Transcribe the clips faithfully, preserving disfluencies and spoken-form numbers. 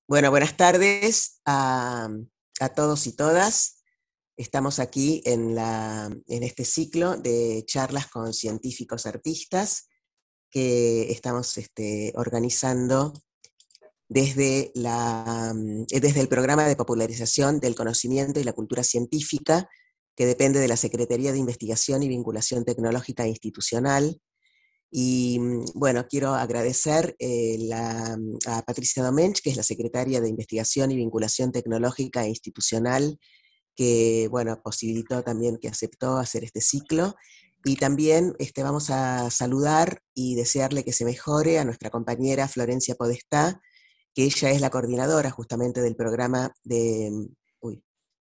Bueno, buenas tardes a, a todos y todas. Estamos aquí en, la, en este ciclo de charlas con científicos artistas que estamos este, organizando desde, la, desde el programa de popularización del conocimiento y la cultura científica, que depende de la Secretaría de Investigación y Vinculación Tecnológica e Institucional. Y bueno, quiero agradecer eh, la, a Patricia Domench, que es la secretaria de Investigación y Vinculación Tecnológica e Institucional, que bueno, posibilitó también, que aceptó hacer este ciclo. Y también este, vamos a saludar y desearle que se mejore a nuestra compañera Florencia Podestá, que ella es la coordinadora justamente del programa de... Uy,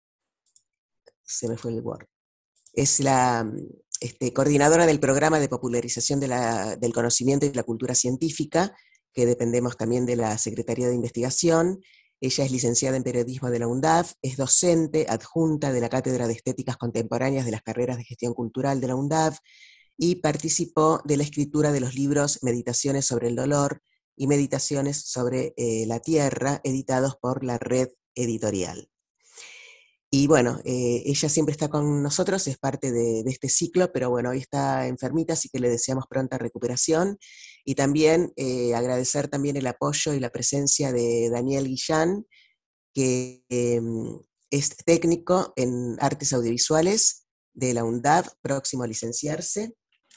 se me fue el Word. Es la este, coordinadora del programa de popularización de la, del conocimiento y la cultura científica, que dependemos también de la Secretaría de Investigación. Ella es licenciada en periodismo de la UNDAV, es docente adjunta de la Cátedra de Estéticas Contemporáneas de las carreras de Gestión Cultural de la UNDAV y participó de la escritura de los libros Meditaciones sobre el dolor y Meditaciones sobre eh, la tierra, editados por la Red Editorial. Y bueno, eh, ella siempre está con nosotros, es parte de, de este ciclo, pero bueno, hoy está enfermita, así que le deseamos pronta recuperación. Y también eh, agradecer también el apoyo y la presencia de Daniel Guillán, que eh, es técnico en artes audiovisuales de la UNDAV, próximo a licenciarse.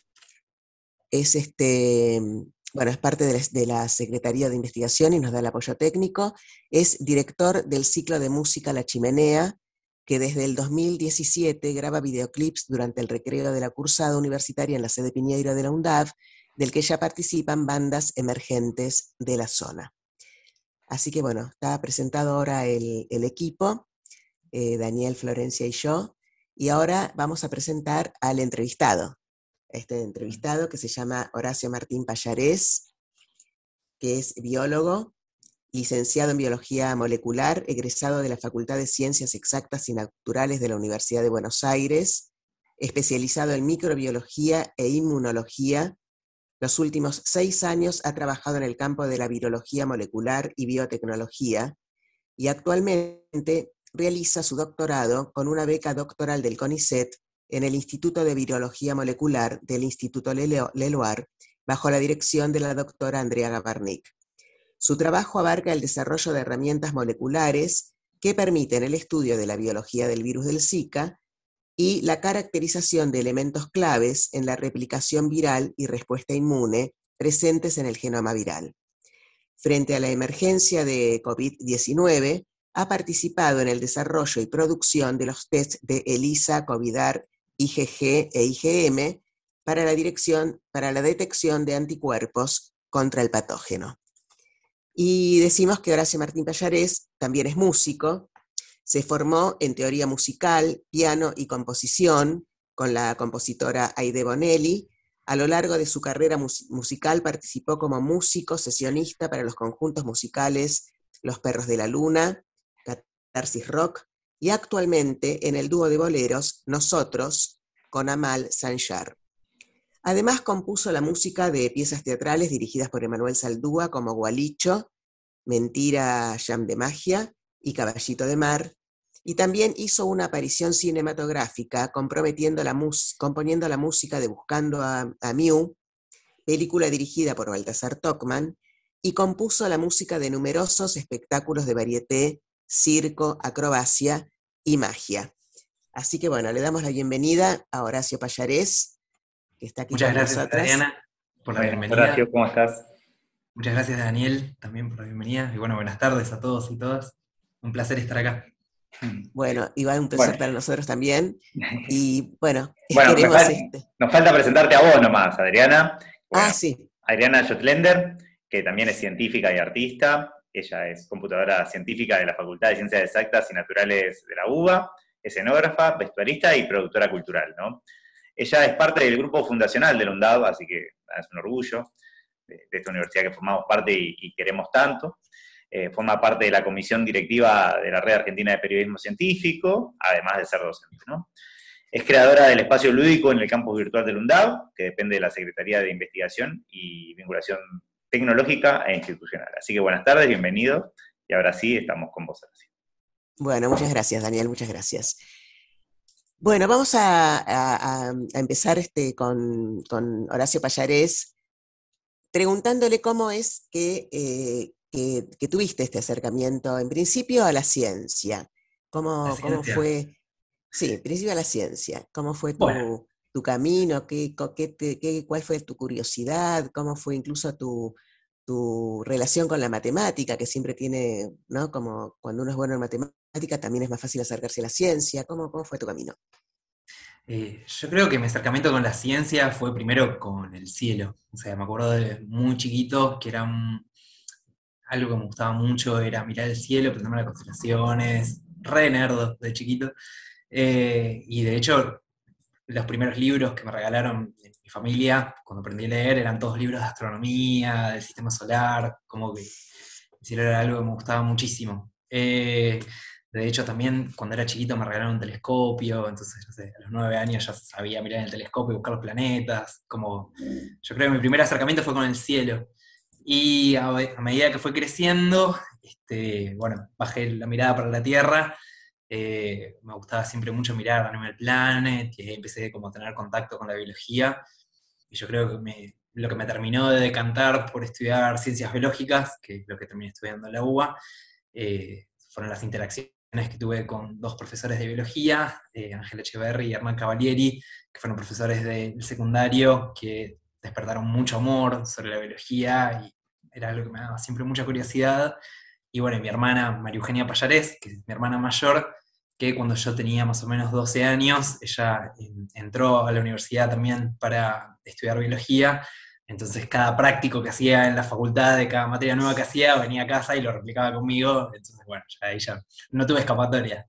Es este, bueno, es parte de la, de la Secretaría de Investigación y nos da el apoyo técnico. Es director del ciclo de música La Chimenea, que desde el dos mil diecisiete graba videoclips durante el recreo de la cursada universitaria en la sede Piñeiro de la UNDAV, del que ya participan bandas emergentes de la zona. Así que bueno, está presentado ahora el, el equipo, eh, Daniel, Florencia y yo, y ahora vamos a presentar al entrevistado. Este entrevistado que se llama Horacio Martín Pallarés, que es biólogo, licenciado en Biología Molecular, egresado de la Facultad de Ciencias Exactas y Naturales de la Universidad de Buenos Aires, especializado en microbiología e inmunología. Los últimos seis años ha trabajado en el campo de la virología molecular y biotecnología, y actualmente realiza su doctorado con una beca doctoral del CONICET en el Instituto de Virología Molecular del Instituto Leloir, bajo la dirección de la doctora Andrea Gabarnik. Su trabajo abarca el desarrollo de herramientas moleculares que permiten el estudio de la biología del virus del Zika y la caracterización de elementos claves en la replicación viral y respuesta inmune presentes en el genoma viral. Frente a la emergencia de COVID diecinueve, ha participado en el desarrollo y producción de los tests de ELISA, COVIDAR, I G G e I G M para la, dirección, para la detección de anticuerpos contra el patógeno. Y decimos que Horacio Martín Pallarés también es músico, se formó en teoría musical, piano y composición con la compositora Aide Bonelli. A lo largo de su carrera mus musical participó como músico sesionista para los conjuntos musicales Los Perros de la Luna, Catarsis Rock, y actualmente en el dúo de boleros Nosotros con Amal Sanchar. Además compuso la música de piezas teatrales dirigidas por Emanuel Saldúa como Gualicho, Mentira, Jam de Magia y Caballito de Mar, y también hizo una aparición cinematográfica comprometiendo la componiendo la música de Buscando a, a Mew, película dirigida por Baltasar Tocman, y compuso la música de numerosos espectáculos de varieté, circo, acrobacia y magia. Así que bueno, le damos la bienvenida a Horacio Pallarés, que está aquí Muchas con gracias, nosotras. Adriana, por la Buenas, bienvenida. Horacio, ¿cómo estás? Muchas gracias, Daniel, también por la bienvenida. Y bueno, buenas tardes a todos y todas. Un placer estar acá. Bueno, y va un placer Bueno, para nosotros también. Y bueno, bueno me queremos fal- este. nos falta presentarte a vos nomás, Adriana. Ah, Bueno, sí. Adriana Jotlender, que también es científica y artista. Ella es computadora científica de la Facultad de Ciencias Exactas y Naturales de la UBA, escenógrafa, vestuarista y productora cultural, ¿no? Ella es parte del grupo fundacional de la UNDAV, así que es un orgullo de, de esta universidad que formamos parte y, y queremos tanto. Eh, forma parte de la comisión directiva de la Red Argentina de Periodismo Científico, además de ser docente, ¿no? Es creadora del espacio lúdico en el campus virtual del UNDAV, que depende de la Secretaría de Investigación y Vinculación Tecnológica e Institucional. Así que buenas tardes, bienvenido, y ahora sí estamos con vos, Horacio. Bueno, muchas gracias, Daniel, muchas gracias. Bueno, vamos a, a- a empezar este, con, con Horacio Pallarés, preguntándole cómo es que, eh, que- que tuviste este acercamiento, en principio, a la ciencia. La ¿Cómo, cómo ciencia. fue, sí, en principio a la ciencia, cómo fue Bueno, tu, tu camino, qué, co- qué te- qué- cuál fue tu curiosidad, cómo fue incluso tu, tu relación con la matemática, que siempre tiene, ¿no? Como cuando uno es bueno en matemática, también es más fácil acercarse a la ciencia. ¿Cómo, cómo fue tu camino? eh, yo creo que mi acercamiento con la ciencia fue primero con el cielo. O sea, me acuerdo de muy chiquito que era un- algo que me gustaba mucho, era mirar el cielo, aprenderme las constelaciones, re nerdo de chiquito. Eh, y de hecho, los primeros libros que me regalaron de mi familia, cuando aprendí a leer, eran todos libros de astronomía, del sistema solar, como que el cielo era algo que me gustaba muchísimo. Eh, de hecho, también cuando era chiquito me regalaron un telescopio, entonces, no sé, a los nueve años ya sabía mirar en el telescopio y buscar los planetas. Como, yo creo que mi primer acercamiento fue con el cielo. Y a, a medida que fue creciendo, este, bueno, bajé la mirada para la Tierra. Eh, me gustaba siempre mucho mirar Animal Planet, y ahí empecé como a tener contacto con la biología, y yo creo que me- lo que me terminó de decantar por estudiar ciencias biológicas, que es lo que terminé estudiando en la U B A, eh, fueron las interacciones que tuve con dos profesores de biología, eh, Ángel Echeverri y Hernán Cavalieri, que fueron profesores del secundario, que despertaron mucho amor sobre la biología, y era algo que me daba siempre mucha curiosidad. Y bueno, y mi hermana María Eugenia Pallarés, que es mi hermana mayor, que cuando yo tenía más o menos doce años, ella en- entró a la universidad también para estudiar biología. Entonces cada práctico que hacía en la facultad de cada materia nueva que hacía, venía a casa y lo replicaba conmigo. Entonces, bueno, ya ahí ya no tuve escapatoria.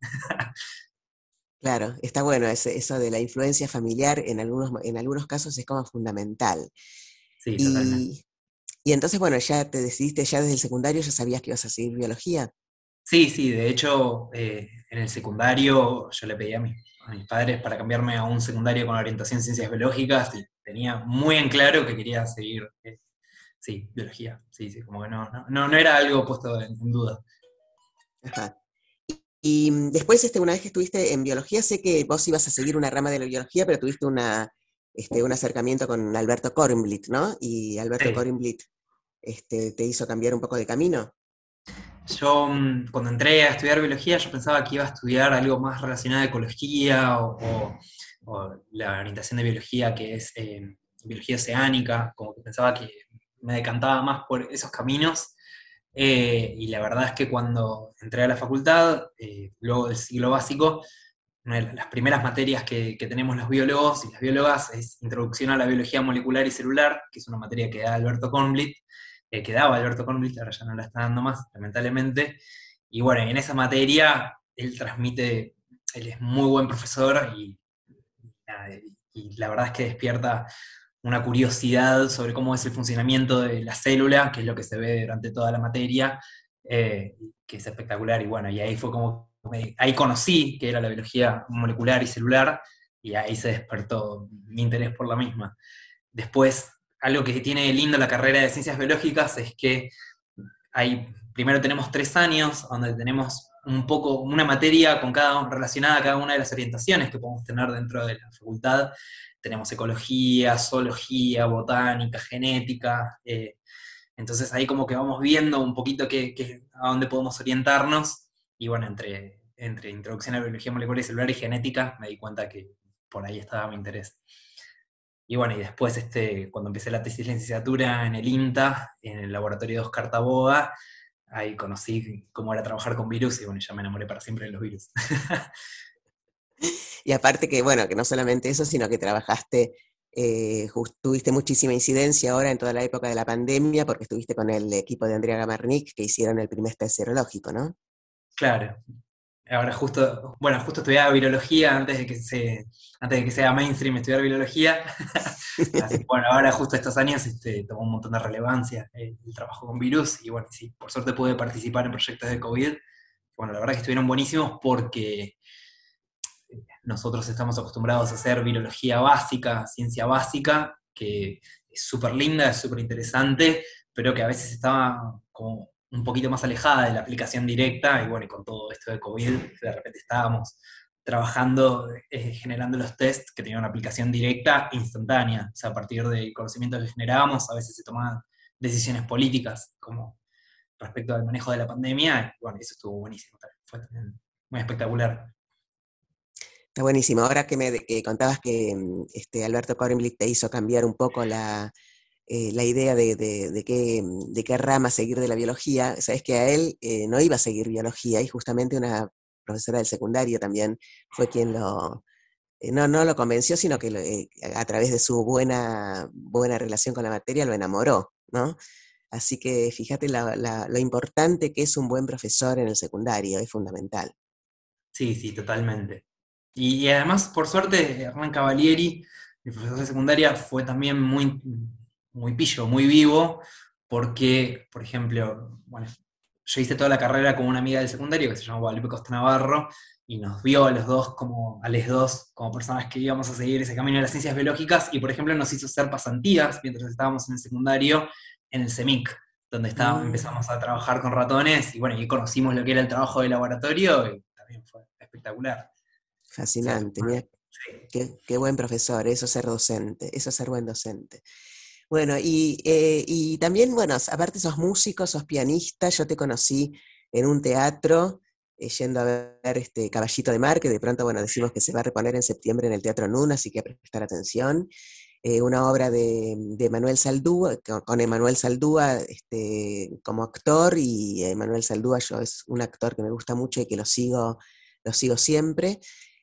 Claro, está bueno ese- eso de la influencia familiar en algunos, en algunos casos es como fundamental. Sí, totalmente. Y, y entonces, bueno, ya te decidiste, ya desde el secundario ya sabías que ibas a seguir biología. Sí, sí, de hecho, eh, en el secundario yo le pedí a mis, a mis padres para cambiarme a un secundario con orientación en ciencias biológicas, y tenía muy en claro que quería seguir, eh, sí, biología. Sí, sí, como que no, no, no, no era algo puesto en, en duda. Ajá. Y mm, después, este, una vez que estuviste en biología, sé que vos ibas a seguir una rama de la biología, pero tuviste una, este, un acercamiento con Alberto Kornblit, ¿no? Y Alberto Sí. Kornblit, este, te hizo cambiar un poco de camino. Yo mm, cuando entré a estudiar biología, yo pensaba que iba a estudiar algo más relacionado a ecología o, o- o la orientación de biología que es eh, biología oceánica, como que pensaba que me decantaba más por esos caminos. Eh, y la verdad es que cuando entré a la facultad, eh, luego del ciclo básico, una de las primeras materias que, que tenemos los biólogos y las biólogas es Introducción a la Biología Molecular y Celular, que es una materia que da Alberto Kornblit, eh, que daba Alberto Kornblit, ahora ya no la está dando más, lamentablemente. Y bueno, en esa materia él transmite, él es muy buen profesor, y, nada, y la verdad es que despierta una curiosidad sobre cómo es el funcionamiento de la célula, que es lo que se ve durante toda la materia, eh, que es espectacular. Y bueno, y ahí fue como, me- ahí conocí que era la biología molecular y celular, y ahí se despertó mi interés por la misma. Después, algo que tiene lindo la carrera de ciencias biológicas es que hay, primero tenemos tres años, donde tenemos un poco, una materia con cada, relacionada a cada una de las orientaciones que podemos tener dentro de la facultad. Tenemos ecología, zoología, botánica, genética. Eh, entonces ahí como que vamos viendo un poquito qué, qué- a dónde podemos orientarnos. Y bueno, entre, entre introducción a la biología molecular y celular y genética, me di cuenta que por ahí estaba mi interés. Y bueno, y después, este, cuando empecé la tesis de licenciatura en el INTA, en el laboratorio de Oscar Taboga, ahí conocí cómo era trabajar con virus, y bueno, ya me enamoré para siempre de los virus. Y aparte que, bueno, que no solamente eso, sino que trabajaste, eh, just- tuviste muchísima incidencia ahora en toda la época de la pandemia, porque estuviste con el equipo de Andrea Gamarnik, que hicieron el primer test serológico, ¿no? Claro. Ahora justo, bueno, justo estudiaba virología antes de que se, antes de que sea mainstream estudiar virología. Así que bueno, ahora justo estos años este, tomó un montón de relevancia eh, el trabajo con virus, y bueno, sí, por suerte pude participar en proyectos de COVID. Bueno, la verdad que estuvieron buenísimos porque nosotros estamos acostumbrados a hacer virología básica, ciencia básica, que es súper linda, es súper interesante, pero que a veces estaba como un poquito más alejada de la aplicación directa, y bueno, y con todo esto de COVID, de repente estábamos trabajando, eh, generando los tests que tenían una aplicación directa instantánea. O sea, a partir del conocimiento que generábamos, a veces se tomaban decisiones políticas, como respecto al manejo de la pandemia, y bueno, eso estuvo buenísimo, fue también muy espectacular. Está buenísimo. Ahora que me que contabas que este, Alberto Kornblick te hizo cambiar un poco la, eh, la idea de, de, de, qué, de qué rama seguir de la biología, sabes que a él eh, no iba a seguir biología, y justamente una profesora del secundario también fue quien lo, eh, no, no lo convenció, sino que lo, eh, a través de su buena, buena relación con la materia lo enamoró, ¿no? Así que fíjate la, la, lo importante que es un buen profesor en el secundario, es fundamental. Sí, sí, totalmente. Y, y además, por suerte, Hernán Cavalieri, mi profesor de secundaria, fue también muy, muy pillo, muy vivo, porque, por ejemplo, bueno, yo hice toda la carrera con una amiga del secundario que se llama Guadalupe Costa Navarro, y nos vio a los dos como, a los dos como personas que íbamos a seguir ese camino de las ciencias biológicas, y por ejemplo nos hizo hacer pasantías mientras estábamos en el secundario en el CEMIC, donde estábamos, Mm. empezamos a trabajar con ratones, y bueno, y conocimos lo que era el trabajo de laboratorio, y también fue espectacular. Fascinante, O sea, mira, sí. qué, qué buen profesor, eso es ser docente, eso es ser buen docente. Bueno, y, eh, y también, bueno, aparte sos músico, sos pianista, yo te conocí en un teatro, eh, yendo a ver este Caballito de Mar, que de pronto, bueno, decimos que se va a reponer en septiembre en el Teatro Nuna, así que a prestar atención. Eh, una obra de, de Manuel Saldúa, con, con Emanuel Saldúa este, como actor, y Emanuel Saldúa yo es un actor que me gusta mucho y que lo sigo, lo sigo siempre.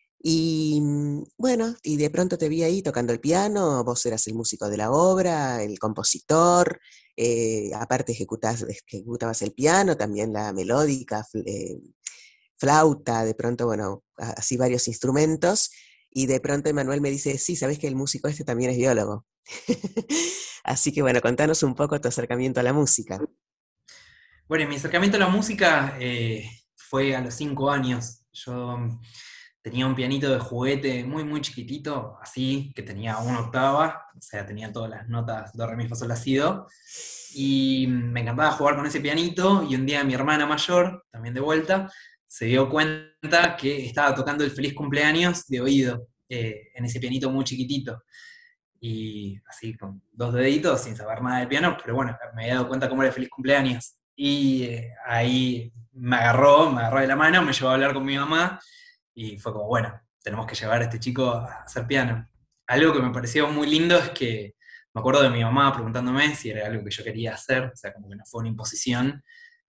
Y bueno, y de pronto te vi ahí tocando el piano, vos eras el músico de la obra, el compositor, eh, aparte ejecutabas, ejecutabas el piano, también la melódica, eh, flauta, de pronto, bueno, así varios instrumentos, y de pronto Emanuel me dice, sí, sabés que el músico este también es biólogo. Así que bueno, contanos un poco tu acercamiento a la música. Bueno, mi acercamiento a la música eh, fue a los cinco años. Yo tenía un pianito de juguete muy, muy chiquitito, así, que tenía una octava, o sea, tenía todas las notas do, re, mi, fa, sol, la, si, do, y me encantaba jugar con ese pianito, y un día mi hermana mayor, también de vuelta, se dio cuenta que estaba tocando el feliz cumpleaños de oído, eh, en ese pianito muy chiquitito, y así con dos deditos, sin saber nada del piano, pero bueno, me había dado cuenta cómo era el feliz cumpleaños, y eh, ahí me agarró, me agarró de la mano, me llevó a hablar con mi mamá, y fue como, bueno, tenemos que llevar a este chico a hacer piano. Algo que me pareció muy lindo es que me acuerdo de mi mamá preguntándome si era algo que yo quería hacer, o sea, como que no fue una imposición,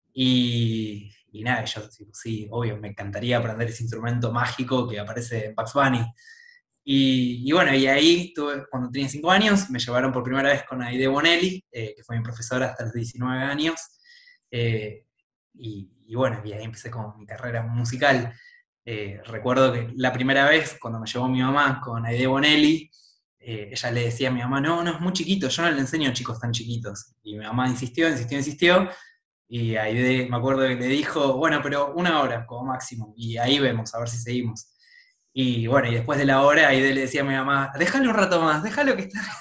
y, y nada, yo digo, sí, obvio, me encantaría aprender ese instrumento mágico que aparece en Bugs Bunny. Y, y bueno, y ahí tuve, cuando tenía cinco años, me llevaron por primera vez con Aide Bonelli, eh, que fue mi profesora hasta los diecinueve años, eh, y, y bueno, y ahí empecé con mi carrera musical. Eh, recuerdo que la primera vez, cuando me llevó mi mamá con Aide Bonelli, eh, ella le decía a mi mamá, no, no, es muy chiquito, yo no le enseño a chicos tan chiquitos. Y mi mamá insistió, insistió, insistió, y Aide, me acuerdo que le dijo, bueno, pero una hora como máximo, y ahí vemos, a ver si seguimos. Y bueno, y después de la hora, Aide le decía a mi mamá, déjalo un rato más, déjalo que está...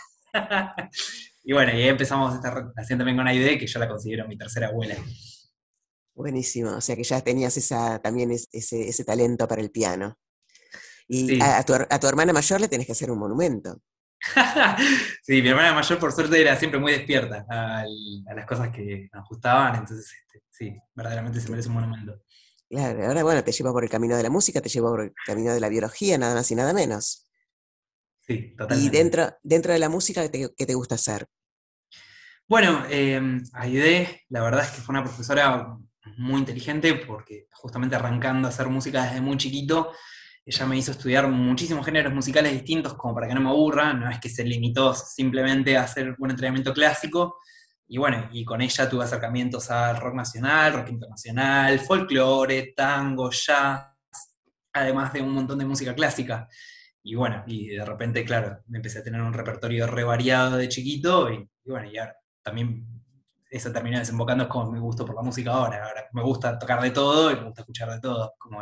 Y bueno, y ahí empezamos esta relación también con Aide, que yo la considero mi tercera abuela. Buenísimo, o sea que ya tenías esa, también es, ese, ese talento para el piano. Y Sí. a, a, tu, a tu hermana mayor le tenés que hacer un monumento. Sí, mi hermana mayor por suerte era siempre muy despierta a, a las cosas que nos gustaban, entonces este, sí, verdaderamente se merece un monumento. Claro, ahora bueno, te llevo por el camino de la música, te llevo por el camino de la biología, nada más y nada menos. Sí, Y totalmente. dentro, dentro de la música, ¿qué te, qué te gusta hacer? Bueno, eh, Aide, la verdad es que fue una profesora muy inteligente porque justamente arrancando a hacer música desde muy chiquito, ella me hizo estudiar muchísimos géneros musicales distintos como para que no me aburra, no es que se limitó simplemente a hacer un entrenamiento clásico, y bueno, y con ella tuve acercamientos al rock nacional, rock internacional, folclore, tango, jazz, además de un montón de música clásica. Y bueno, y de repente, claro, me empecé a tener un repertorio re variado de chiquito, y, y bueno, y ahora también eso terminó desembocando es como mi gusto por la música ahora. Ahora me gusta tocar de todo y me gusta escuchar de todo. Como en,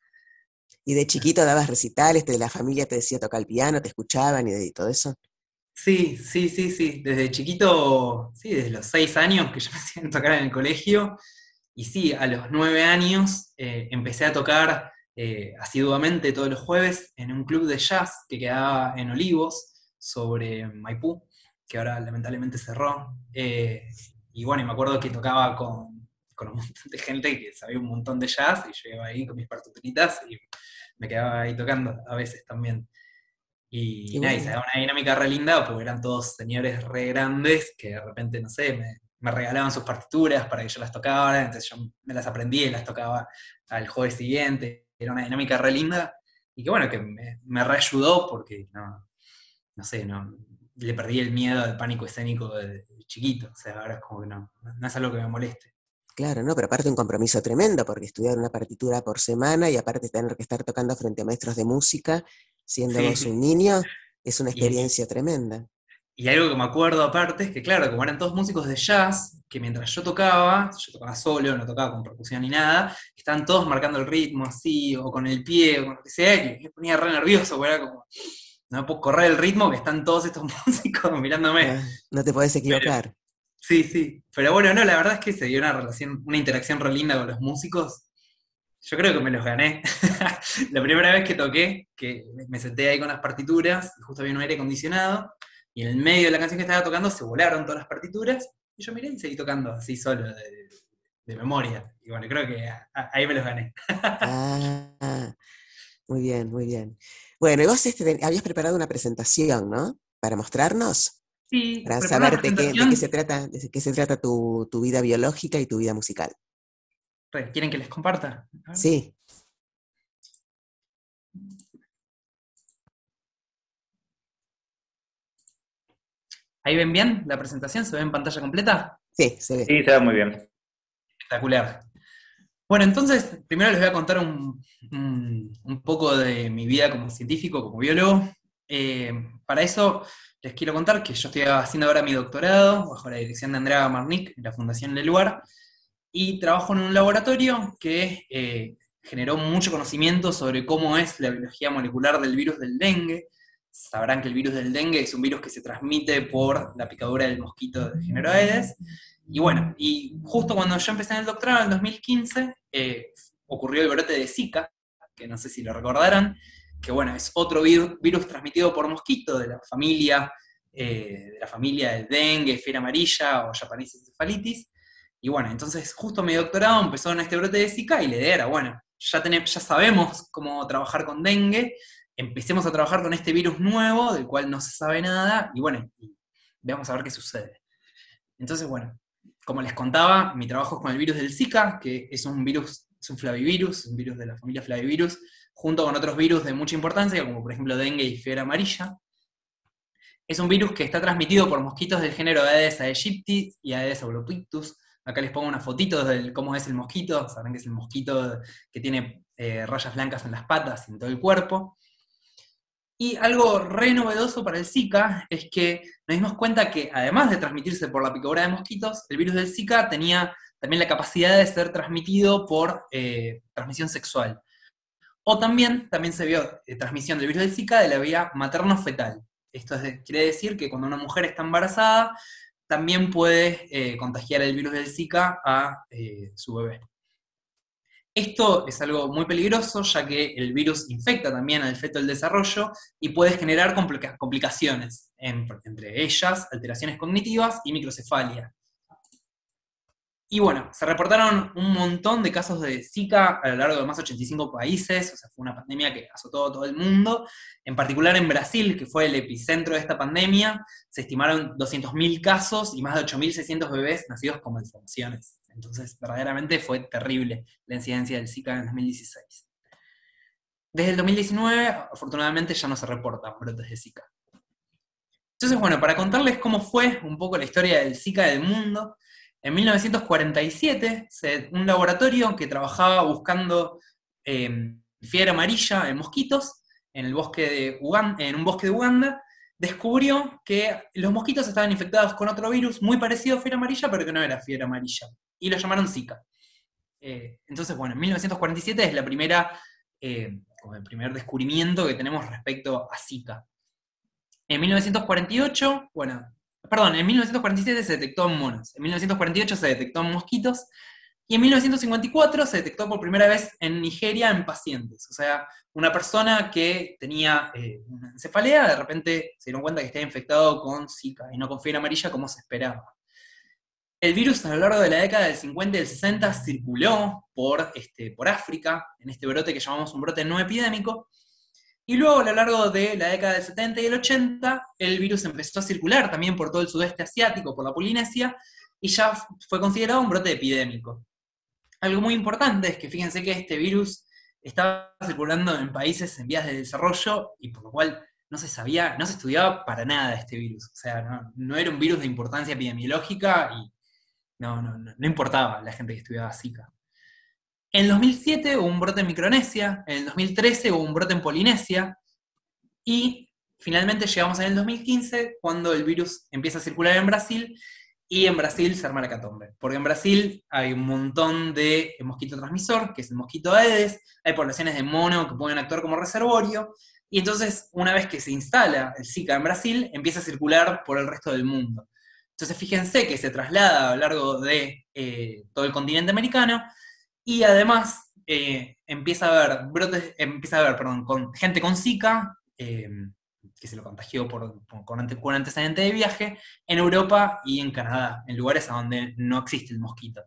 ¿Y de chiquito dabas recitales, de la familia te decía tocar el piano, te escuchaban y, de, y todo eso? Sí, sí, sí, sí. Desde chiquito, sí, desde los seis años que yo me hacían tocar en el colegio. Y sí, a los nueve años eh, empecé a tocar eh, asiduamente todos los jueves en un club de jazz que quedaba en Olivos, sobre Maipú, que ahora lamentablemente cerró. Eh, y bueno, y me acuerdo que tocaba con, con un montón de gente que sabía un montón de jazz, y yo iba ahí con mis partituritas y me quedaba ahí tocando a veces también. Y Qué nada, y se bueno. daba una dinámica re linda, porque eran todos señores re grandes que de repente, no sé, me, me regalaban sus partituras para que yo las tocara, entonces yo me las aprendí y las tocaba al jueves siguiente. Era una dinámica re linda, y que bueno, que me, me reayudó porque no, no sé, no, le perdí el miedo al pánico escénico de, de chiquito, o sea, ahora es como que no, no es algo que me moleste. Claro, ¿no? Pero aparte un compromiso tremendo, porque estudiar una partitura por semana y aparte tener que estar tocando frente a maestros de música, siendo Sí, vos sí. un niño, es una Y, experiencia tremenda. Y algo que me acuerdo aparte es que, claro, como eran todos músicos de jazz, que mientras yo tocaba, yo tocaba solo, no tocaba con percusión ni nada, estaban todos marcando el ritmo así, o con el pie, o con lo que sea, y me ponía re nervioso, porque era como, no me puedo correr el ritmo, que están todos estos músicos mirándome. Ah, no te podés Pero, equivocar. sí, sí. Pero bueno, no, la verdad es que se dio una relación, una interacción re linda con los músicos. Yo creo que me los gané. La primera vez que toqué, que me senté ahí con las partituras, y justo había un aire acondicionado, y en el medio de la canción que estaba tocando se volaron todas las partituras, y yo miré y seguí tocando así solo, de, de memoria. Y bueno, creo que a- a- ahí me los gané. Ah, muy bien, muy bien. Bueno, y vos este, te- habías preparado una presentación, ¿no? Para mostrarnos, Sí, para preparé una saber de qué, de qué se presentación. trata, de qué se trata tu, tu vida biológica y tu vida musical. ¿Quieren que les comparta? A ver. Sí, ¿Ahí ven bien la presentación? ¿Se ve en pantalla completa? sí, se ve. Sí, se ve muy bien. Espectacular. Bueno, entonces, primero les voy a contar un, un- un poco de mi vida como científico, como biólogo. Eh, para eso les quiero contar que yo estoy haciendo ahora mi doctorado bajo la dirección de Andrea Marnic en la Fundación Leluar, y trabajo en un laboratorio que eh, generó mucho conocimiento sobre cómo es la biología molecular del virus del dengue. Sabrán que el virus del dengue es un virus que se transmite por la picadura del mosquito de género Aedes. Y bueno, y justo cuando yo empecé en el doctorado, en dos mil quince, eh, ocurrió el brote de Zika, que no sé si lo recordarán, que bueno, es otro virus, virus transmitido por mosquito de la familia, eh, de la familia del dengue, fiebre amarilla o Japanese encephalitis. Y bueno, entonces justo mi doctorado empezó en este brote de Zika, y la idea era, bueno, ya, tenemos, ya sabemos cómo trabajar con dengue, empecemos a trabajar con este virus nuevo, del cual no se sabe nada, y bueno, y veamos a ver qué sucede. Entonces, bueno, como les contaba, mi trabajo es con el virus del Zika, que es un virus, es un flavivirus, un virus de la familia flavivirus, junto con otros virus de mucha importancia, como por ejemplo dengue y fiebre amarilla. Es un virus que está transmitido por mosquitos del género Aedes aegypti y Aedes albopictus. Acá les pongo unas fotitos de cómo es el mosquito. Saben que es el mosquito que tiene eh, rayas blancas en las patas y en todo el cuerpo. Y algo re novedoso para el Zika es que nos dimos cuenta que, además de transmitirse por la picadura de mosquitos, el virus del Zika tenía también la capacidad de ser transmitido por eh, transmisión sexual. O también, también se vio eh, transmisión del virus del Zika de la vía materno-fetal. Esto es, quiere decir que cuando una mujer está embarazada, también puede eh, contagiar el virus del Zika a eh, su bebé. Esto es algo muy peligroso, ya que el virus infecta también al feto del desarrollo y puede generar complica complicaciones, en, entre ellas alteraciones cognitivas y microcefalia. Y bueno, se reportaron un montón de casos de Zika a lo largo de más de ochenta y cinco países, o sea, fue una pandemia que azotó a todo el mundo. En particular en Brasil, que fue el epicentro de esta pandemia, se estimaron doscientos mil casos y más de ocho mil seiscientos bebés nacidos con malformaciones. Entonces, verdaderamente fue terrible la incidencia del Zika en el dos mil dieciséis. Desde el dos mil diecinueve, afortunadamente, ya no se reportan brotes de Zika. Entonces, bueno, para contarles cómo fue un poco la historia del Zika del mundo, en mil novecientos cuarenta y siete, un laboratorio que trabajaba buscando eh, fiebre amarilla en mosquitos en, el bosque de Uganda, en un bosque de Uganda, descubrió que los mosquitos estaban infectados con otro virus muy parecido a fiebre amarilla, pero que no era fiebre amarilla, y lo llamaron Zika. Eh, entonces, bueno, en mil novecientos cuarenta y siete es la primera, eh, como el primer descubrimiento que tenemos respecto a Zika. En mil novecientos cuarenta y ocho, bueno, perdón, en mil novecientos cuarenta y siete se detectó en monos, en mil novecientos cuarenta y ocho se detectó en mosquitos, y en mil novecientos cincuenta y cuatro se detectó por primera vez en Nigeria en pacientes. O sea, una persona que tenía eh, una cefalea, de repente se dieron cuenta que estaba infectado con Zika y no con fiebre amarilla como se esperaba. El virus a lo largo de la década del cincuenta y del sesenta circuló por, este, por África, en este brote que llamamos un brote no epidémico, y luego a lo largo de la década del setenta y el ochenta, el virus empezó a circular también por todo el sudeste asiático, por la Polinesia, y ya fue considerado un brote epidémico. Algo muy importante es que fíjense que este virus estaba circulando en países en vías de desarrollo, y por lo cual no se sabía, no se estudiaba para nada este virus. O sea, no, no era un virus de importancia epidemiológica, y no, no, no, no importaba a la gente que estudiaba Zika. En el dos mil siete hubo un brote en Micronesia, en el dos mil trece hubo un brote en Polinesia, y finalmente llegamos en el dos mil quince, cuando el virus empieza a circular en Brasil, y en Brasil se arma la hecatombe. Porque en Brasil hay un montón de mosquito transmisor, que es el mosquito Aedes, hay poblaciones de mono que pueden actuar como reservorio, y entonces, una vez que se instala el Zika en Brasil, empieza a circular por el resto del mundo. Entonces, fíjense que se traslada a lo largo de eh, todo el continente americano, y además eh, empieza a haber brotes, empieza a haber, perdón, con, gente con Zika, eh, que se lo contagió por, por, con, ante, con antecedente de viaje, en Europa y en Canadá, en lugares a donde no existe el mosquito.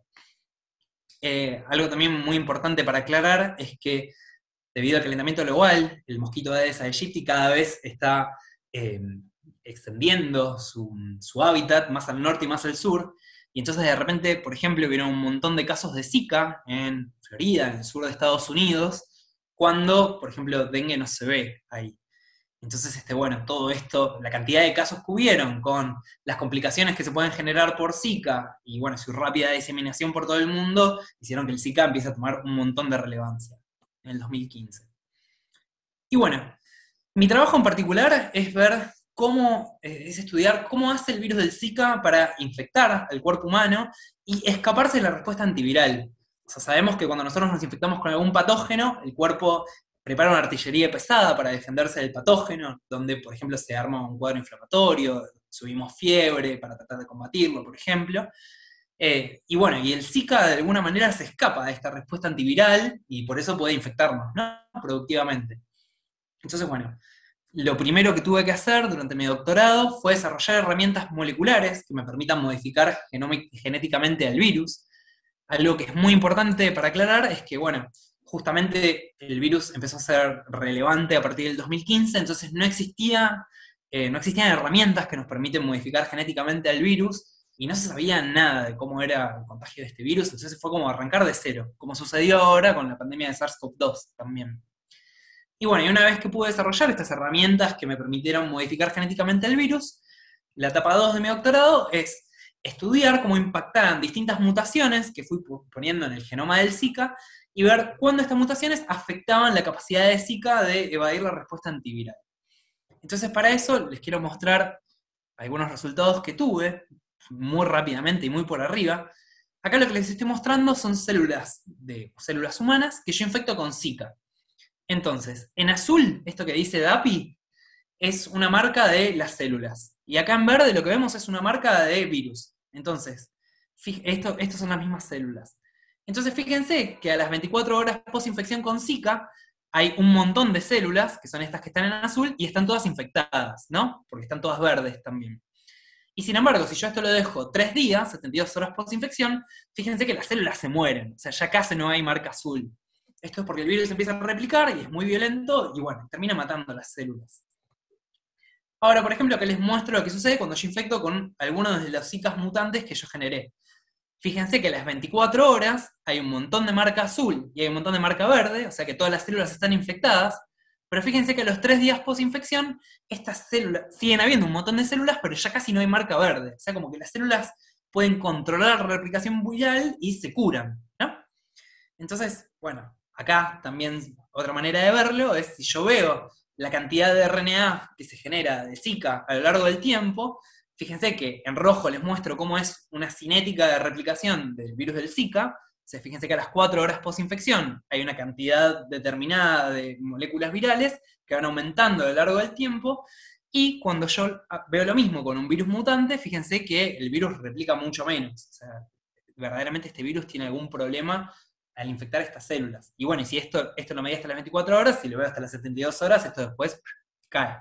Eh, algo también muy importante para aclarar es que, debido al calentamiento global, el mosquito Aedes aegypti cada vez está eh, extendiendo su, su hábitat más al norte y más al sur, y entonces de repente, por ejemplo, hubieron un montón de casos de Zika en Florida, en el sur de Estados Unidos, cuando, por ejemplo, dengue no se ve ahí. Entonces, este, bueno, todo esto, la cantidad de casos que hubieron, con las complicaciones que se pueden generar por Zika, y bueno, su rápida diseminación por todo el mundo, hicieron que el Zika empiece a tomar un montón de relevancia en el dos mil quince. Y bueno, mi trabajo en particular es ver cómo, eh, es estudiar cómo hace el virus del Zika para infectar al cuerpo humano y escaparse de la respuesta antiviral. O sea, sabemos que cuando nosotros nos infectamos con algún patógeno, el cuerpo prepara una artillería pesada para defenderse del patógeno, donde, por ejemplo, se arma un cuadro inflamatorio, subimos fiebre para tratar de combatirlo, por ejemplo. Eh, y bueno, y el Zika de alguna manera se escapa de esta respuesta antiviral y por eso puede infectarnos, ¿no? Productivamente. Entonces, bueno, lo primero que tuve que hacer durante mi doctorado fue desarrollar herramientas moleculares que me permitan modificar genéticamente al virus. Algo que es muy importante para aclarar es que, bueno, justamente el virus empezó a ser relevante a partir del dos mil quince, entonces no existía, eh, no existían herramientas que nos permiten modificar genéticamente al virus, y no se sabía nada de cómo era el contagio de este virus, entonces fue como arrancar de cero, como sucedió ahora con la pandemia de SARS CoV dos también. Y bueno, y una vez que pude desarrollar estas herramientas que me permitieron modificar genéticamente el virus, la etapa dos de mi doctorado es estudiar cómo impactaban distintas mutaciones que fui poniendo en el genoma del Zika y ver cuándo estas mutaciones afectaban la capacidad de Zika de evadir la respuesta antiviral. Entonces, para eso les quiero mostrar algunos resultados que tuve, muy rápidamente y muy por arriba. Acá lo que les estoy mostrando son células, de, células humanas que yo infecto con Zika. Entonces, en azul, esto que dice DAPI, es una marca de las células. Y acá en verde lo que vemos es una marca de virus. Entonces, esto, estas son las mismas células. Entonces, fíjense que a las veinticuatro horas post-infección con Zika, hay un montón de células, que son estas que están en azul, y están todas infectadas, ¿no? Porque están todas verdes también. Y sin embargo, si yo esto lo dejo tres días, setenta y dos horas post-infección, fíjense que las células se mueren. O sea, ya casi no hay marca azul. Esto es porque el virus empieza a replicar y es muy violento, y bueno, termina matando las células. Ahora, por ejemplo, acá les muestro lo que sucede cuando yo infecto con algunos de los Zika mutantes que yo generé. Fíjense que a las veinticuatro horas hay un montón de marca azul y hay un montón de marca verde, o sea que todas las células están infectadas, pero fíjense que a los tres días post-infección, estas células, siguen habiendo un montón de células, pero ya casi no hay marca verde. O sea, como que las células pueden controlar la replicación viral y se curan, ¿no? Entonces, bueno, acá también otra manera de verlo es si yo veo la cantidad de R N A que se genera de Zika a lo largo del tiempo. Fíjense que en rojo les muestro cómo es una cinética de replicación del virus del Zika. O sea, fíjense que a las cuatro horas post-infección hay una cantidad determinada de moléculas virales que van aumentando a lo largo del tiempo, Y cuando yo veo lo mismo con un virus mutante, fíjense que el virus replica mucho menos. O sea, verdaderamente este virus tiene algún problema al infectar estas células. Y bueno, y si esto, esto lo medía hasta las veinticuatro horas, si lo veo hasta las setenta y dos horas, esto después cae.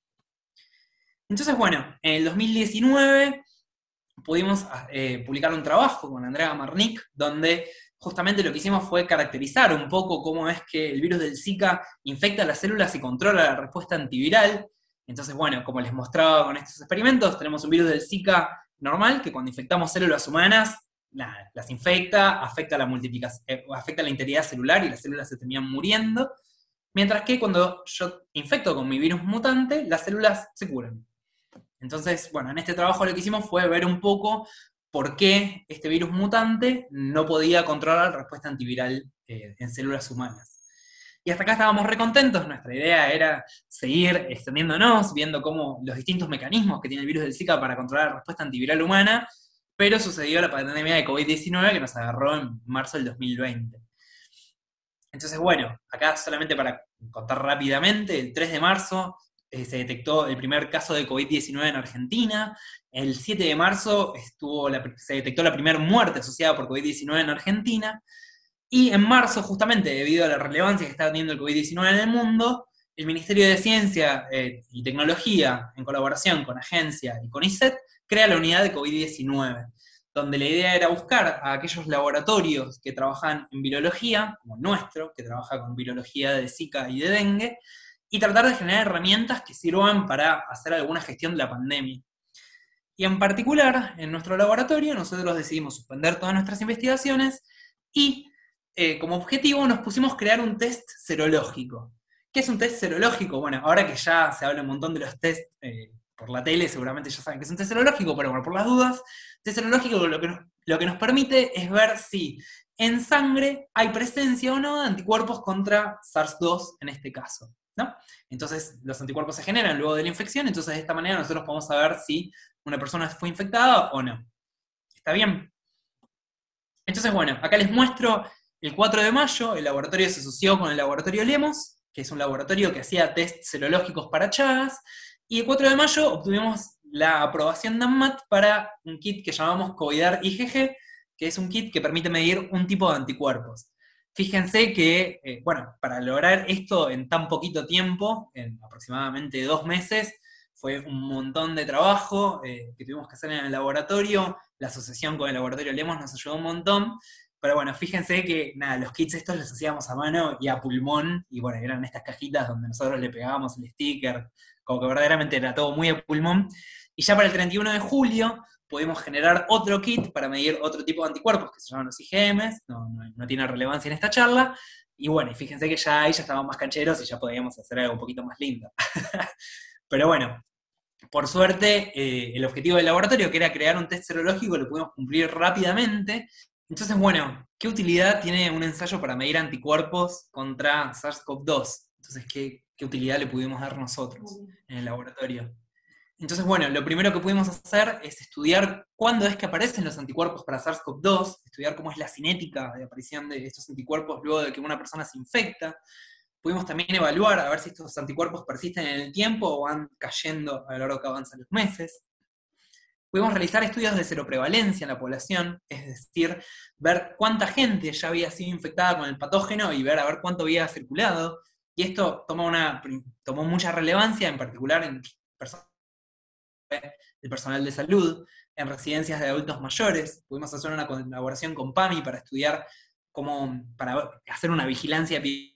Entonces, bueno, en el dos mil diecinueve pudimos eh, publicar un trabajo con Andrea Marnik, donde justamente lo que hicimos fue caracterizar un poco cómo es que el virus del Zika infecta las células y controla la respuesta antiviral. Entonces, bueno, como les mostraba con estos experimentos, tenemos un virus del Zika normal, que cuando infectamos células humanas, nada, las infecta, afecta la multiplicación, eh, afecta la integridad celular y las células se terminan muriendo, mientras que cuando yo infecto con mi virus mutante, las células se curan. Entonces, bueno, en este trabajo lo que hicimos fue ver un poco por qué este virus mutante no podía controlar la respuesta antiviral eh, en células humanas. Y hasta acá estábamos recontentos, nuestra idea era seguir extendiéndonos, viendo cómo los distintos mecanismos que tiene el virus del Zika para controlar la respuesta antiviral humana, pero sucedió la pandemia de COVID diecinueve que nos agarró en marzo del dos mil veinte. Entonces, bueno, acá solamente para contar rápidamente, el tres de marzo eh, se detectó el primer caso de COVID diecinueve en Argentina, el siete de marzo estuvo la, se detectó la primera muerte asociada por COVID diecinueve en Argentina, y en marzo, justamente debido a la relevancia que está teniendo el COVID diecinueve en el mundo, el Ministerio de Ciencia eh, y Tecnología, en colaboración con Agencia y con I C E T, crea la unidad de COVID diecinueve, donde la idea era buscar a aquellos laboratorios que trabajan en virología, como el nuestro, que trabaja con virología de Zika y de dengue, y tratar de generar herramientas que sirvan para hacer alguna gestión de la pandemia. Y en particular, en nuestro laboratorio, nosotros decidimos suspender todas nuestras investigaciones y Eh, como objetivo nos pusimos a crear un test serológico. ¿Qué es un test serológico? Bueno, ahora que ya se habla un montón de los test eh, por la tele, seguramente ya saben que es un test serológico, pero bueno, por las dudas, el test serológico lo que, nos, lo que nos permite es ver si en sangre hay presencia o no de anticuerpos contra SARS dos en este caso, ¿no? Entonces los anticuerpos se generan luego de la infección, entonces de esta manera nosotros podemos saber si una persona fue infectada o no. ¿Está bien? Entonces, bueno, acá les muestro. El cuatro de mayo, el laboratorio se asoció con el laboratorio Lemos, que es un laboratorio que hacía test serológicos para Chagas, y el cuatro de mayo obtuvimos la aprobación de ANMAT para un kit que llamamos COVIDAR I G G, que es un kit que permite medir un tipo de anticuerpos. Fíjense que, eh, bueno, para lograr esto en tan poquito tiempo, en aproximadamente dos meses, fue un montón de trabajo eh, que tuvimos que hacer en el laboratorio. La asociación con el laboratorio Lemos nos ayudó un montón. Pero bueno, fíjense que nada, los kits estos los hacíamos a mano y a pulmón, y bueno, eran estas cajitas donde nosotros le pegábamos el sticker, como que verdaderamente era todo muy a pulmón. Y ya para el treinta y uno de julio pudimos generar otro kit para medir otro tipo de anticuerpos, que se llaman los I G Ms, no, no, no tiene relevancia en esta charla, y bueno, y fíjense que ya ahí ya estábamos más cancheros y ya podíamos hacer algo un poquito más lindo. Pero bueno, por suerte, eh, el objetivo del laboratorio, que era crear un test serológico, lo pudimos cumplir rápidamente. Entonces, bueno, ¿qué utilidad tiene un ensayo para medir anticuerpos contra SARS CoV dos? Entonces, ¿qué, qué utilidad le pudimos dar nosotros en el laboratorio? Entonces, bueno, lo primero que pudimos hacer es estudiar cuándo es que aparecen los anticuerpos para SARS CoV dos, estudiar cómo es la cinética de aparición de estos anticuerpos luego de que una persona se infecta. Pudimos también evaluar a ver si estos anticuerpos persisten en el tiempo o van cayendo a lo largo que avanzan los meses. Pudimos realizar estudios de seroprevalencia en la población, es decir, ver cuánta gente ya había sido infectada con el patógeno y ver a ver cuánto había circulado. Y esto tomó, una, tomó mucha relevancia, en particular en personas del personal de salud, en residencias de adultos mayores. Pudimos hacer una colaboración con PAMI para estudiar cómo, para hacer una vigilancia epidemiológica.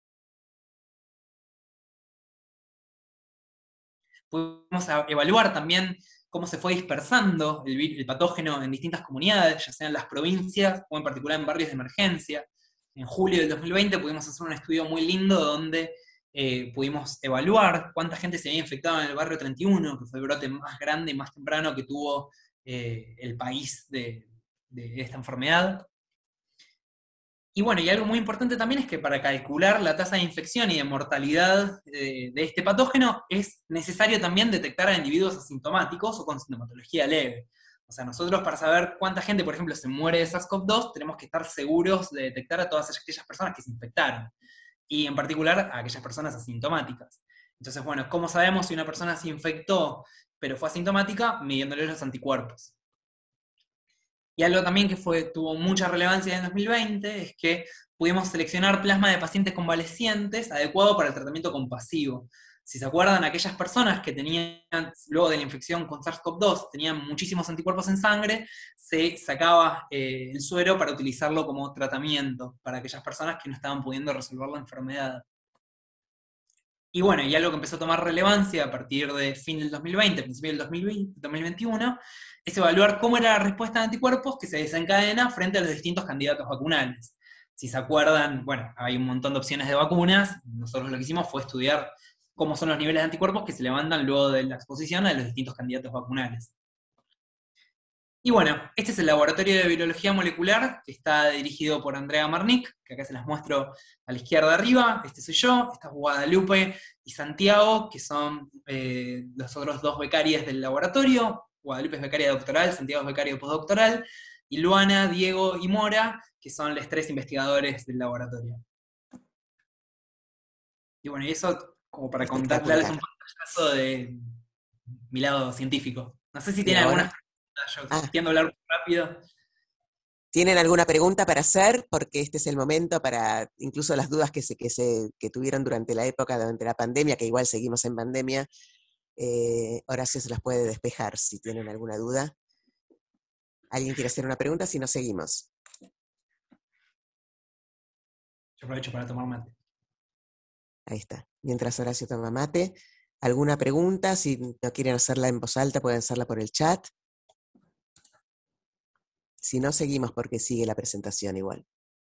Pudimos evaluar también cómo se fue dispersando el, el patógeno en distintas comunidades, ya sea en las provincias o en particular en barrios de emergencia. En julio del dos mil veinte pudimos hacer un estudio muy lindo donde eh, pudimos evaluar cuánta gente se había infectado en el barrio treinta y uno, que fue el brote más grande y más temprano que tuvo eh, el país de, de esta enfermedad. Y bueno, y algo muy importante también es que para calcular la tasa de infección y de mortalidad de, de este patógeno es necesario también detectar a individuos asintomáticos o con sintomatología leve. O sea, nosotros para saber cuánta gente, por ejemplo, se muere de SARS CoV dos, tenemos que estar seguros de detectar a todas aquellas personas que se infectaron. Y en particular a aquellas personas asintomáticas. Entonces, bueno, ¿cómo sabemos si una persona se infectó pero fue asintomática? Midiéndole los anticuerpos. Y algo también que fue, tuvo mucha relevancia en el dos mil veinte es que pudimos seleccionar plasma de pacientes convalecientes adecuado para el tratamiento compasivo. Si se acuerdan, aquellas personas que tenían, luego de la infección con SARS-CoV dos, tenían muchísimos anticuerpos en sangre, se sacaba eh, el suero para utilizarlo como tratamiento para aquellas personas que no estaban pudiendo resolver la enfermedad. Y bueno, y algo que empezó a tomar relevancia a partir de fin del dos mil veinte, principio del dos mil veinte, dos mil veintiuno, es evaluar cómo era la respuesta de anticuerpos que se desencadena frente a los distintos candidatos vacunales. Si se acuerdan, bueno, hay un montón de opciones de vacunas, nosotros lo que hicimos fue estudiar cómo son los niveles de anticuerpos que se levantan luego de la exposición a los distintos candidatos vacunales. Y bueno, este es el laboratorio de virología molecular, que está dirigido por Andrea Marnik, que acá se las muestro a la izquierda arriba. Este soy yo, esta es Guadalupe y Santiago, que son eh, los otros dos becarios del laboratorio. Guadalupe es becaria doctoral, Santiago es becario postdoctoral, y Luana, Diego y Mora, que son los tres investigadores del laboratorio. Y bueno, y eso como para contarles un pantallazo de mi lado científico. No sé si tienen algunas preguntas, yo ah. tiendo a hablar rápido. ¿Tienen alguna pregunta para hacer? Porque este es el momento para, incluso las dudas que, se, que, se, que tuvieron durante la época, durante la pandemia, que igual seguimos en pandemia, eh, Horacio se las puede despejar si tienen alguna duda. ¿Alguien quiere hacer una pregunta? Si no, seguimos. Yo aprovecho para tomar mate. Ahí está. Mientras Horacio toma mate, ¿alguna pregunta? Si no quieren hacerla en voz alta, pueden hacerla por el chat. Si no, seguimos porque sigue la presentación igual.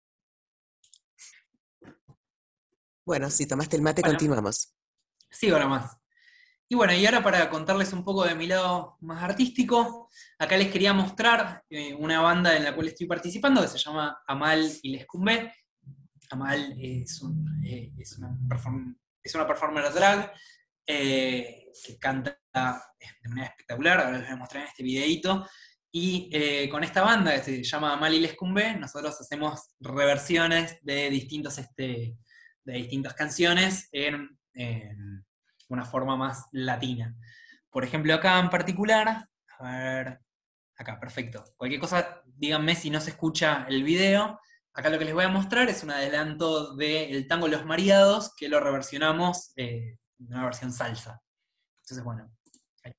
Bueno, si tomaste el mate, bueno, continuamos. Sigo nomás. Y bueno, y ahora para contarles un poco de mi lado más artístico, acá les quería mostrar eh, una banda en la cual estoy participando que se llama Amal y Lescumbé. Amal es, un, eh, es, una, perform es una performer drag eh, que canta de manera espectacular, ahora les voy a mostrar en este videito. Y eh, con esta banda que se llama Amal y Lescumbé, nosotros hacemos reversiones de, distintos, este, de distintas canciones en, en una forma más latina. Por ejemplo, acá en particular, a ver, acá, perfecto. Cualquier cosa, díganme si no se escucha el video. Acá lo que les voy a mostrar es un adelanto del tango Los Mareados, que lo reversionamos eh, en una versión salsa. Entonces, bueno. Ahí.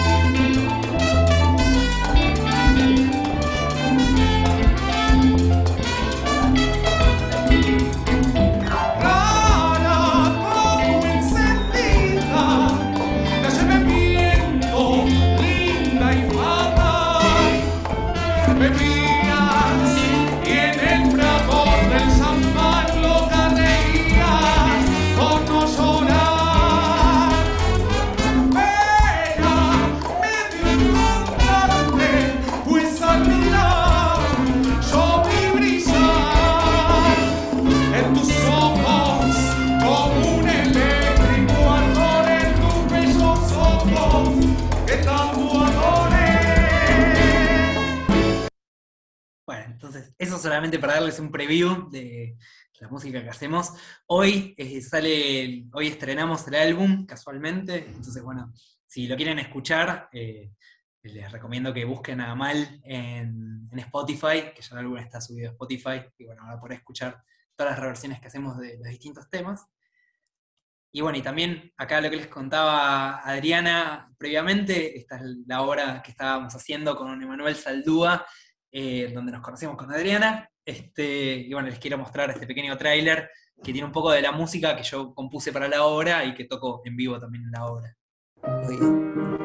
Entonces, eso solamente para darles un preview de la música que hacemos. Hoy eh, sale, hoy estrenamos el álbum, casualmente, entonces bueno, si lo quieren escuchar, eh, les recomiendo que busquen a Amal en, en Spotify, que ya el álbum está subido a Spotify, y bueno, van a poder escuchar todas las reversiones que hacemos de los distintos temas. Y bueno, y también acá lo que les contaba Adriana previamente, esta es la obra que estábamos haciendo con Emanuel Saldúa, Eh, donde nos conocimos con Adriana, este, y bueno, les quiero mostrar este pequeño tráiler que tiene un poco de la música que yo compuse para la obra y que toco en vivo también en la obra. Muy bien.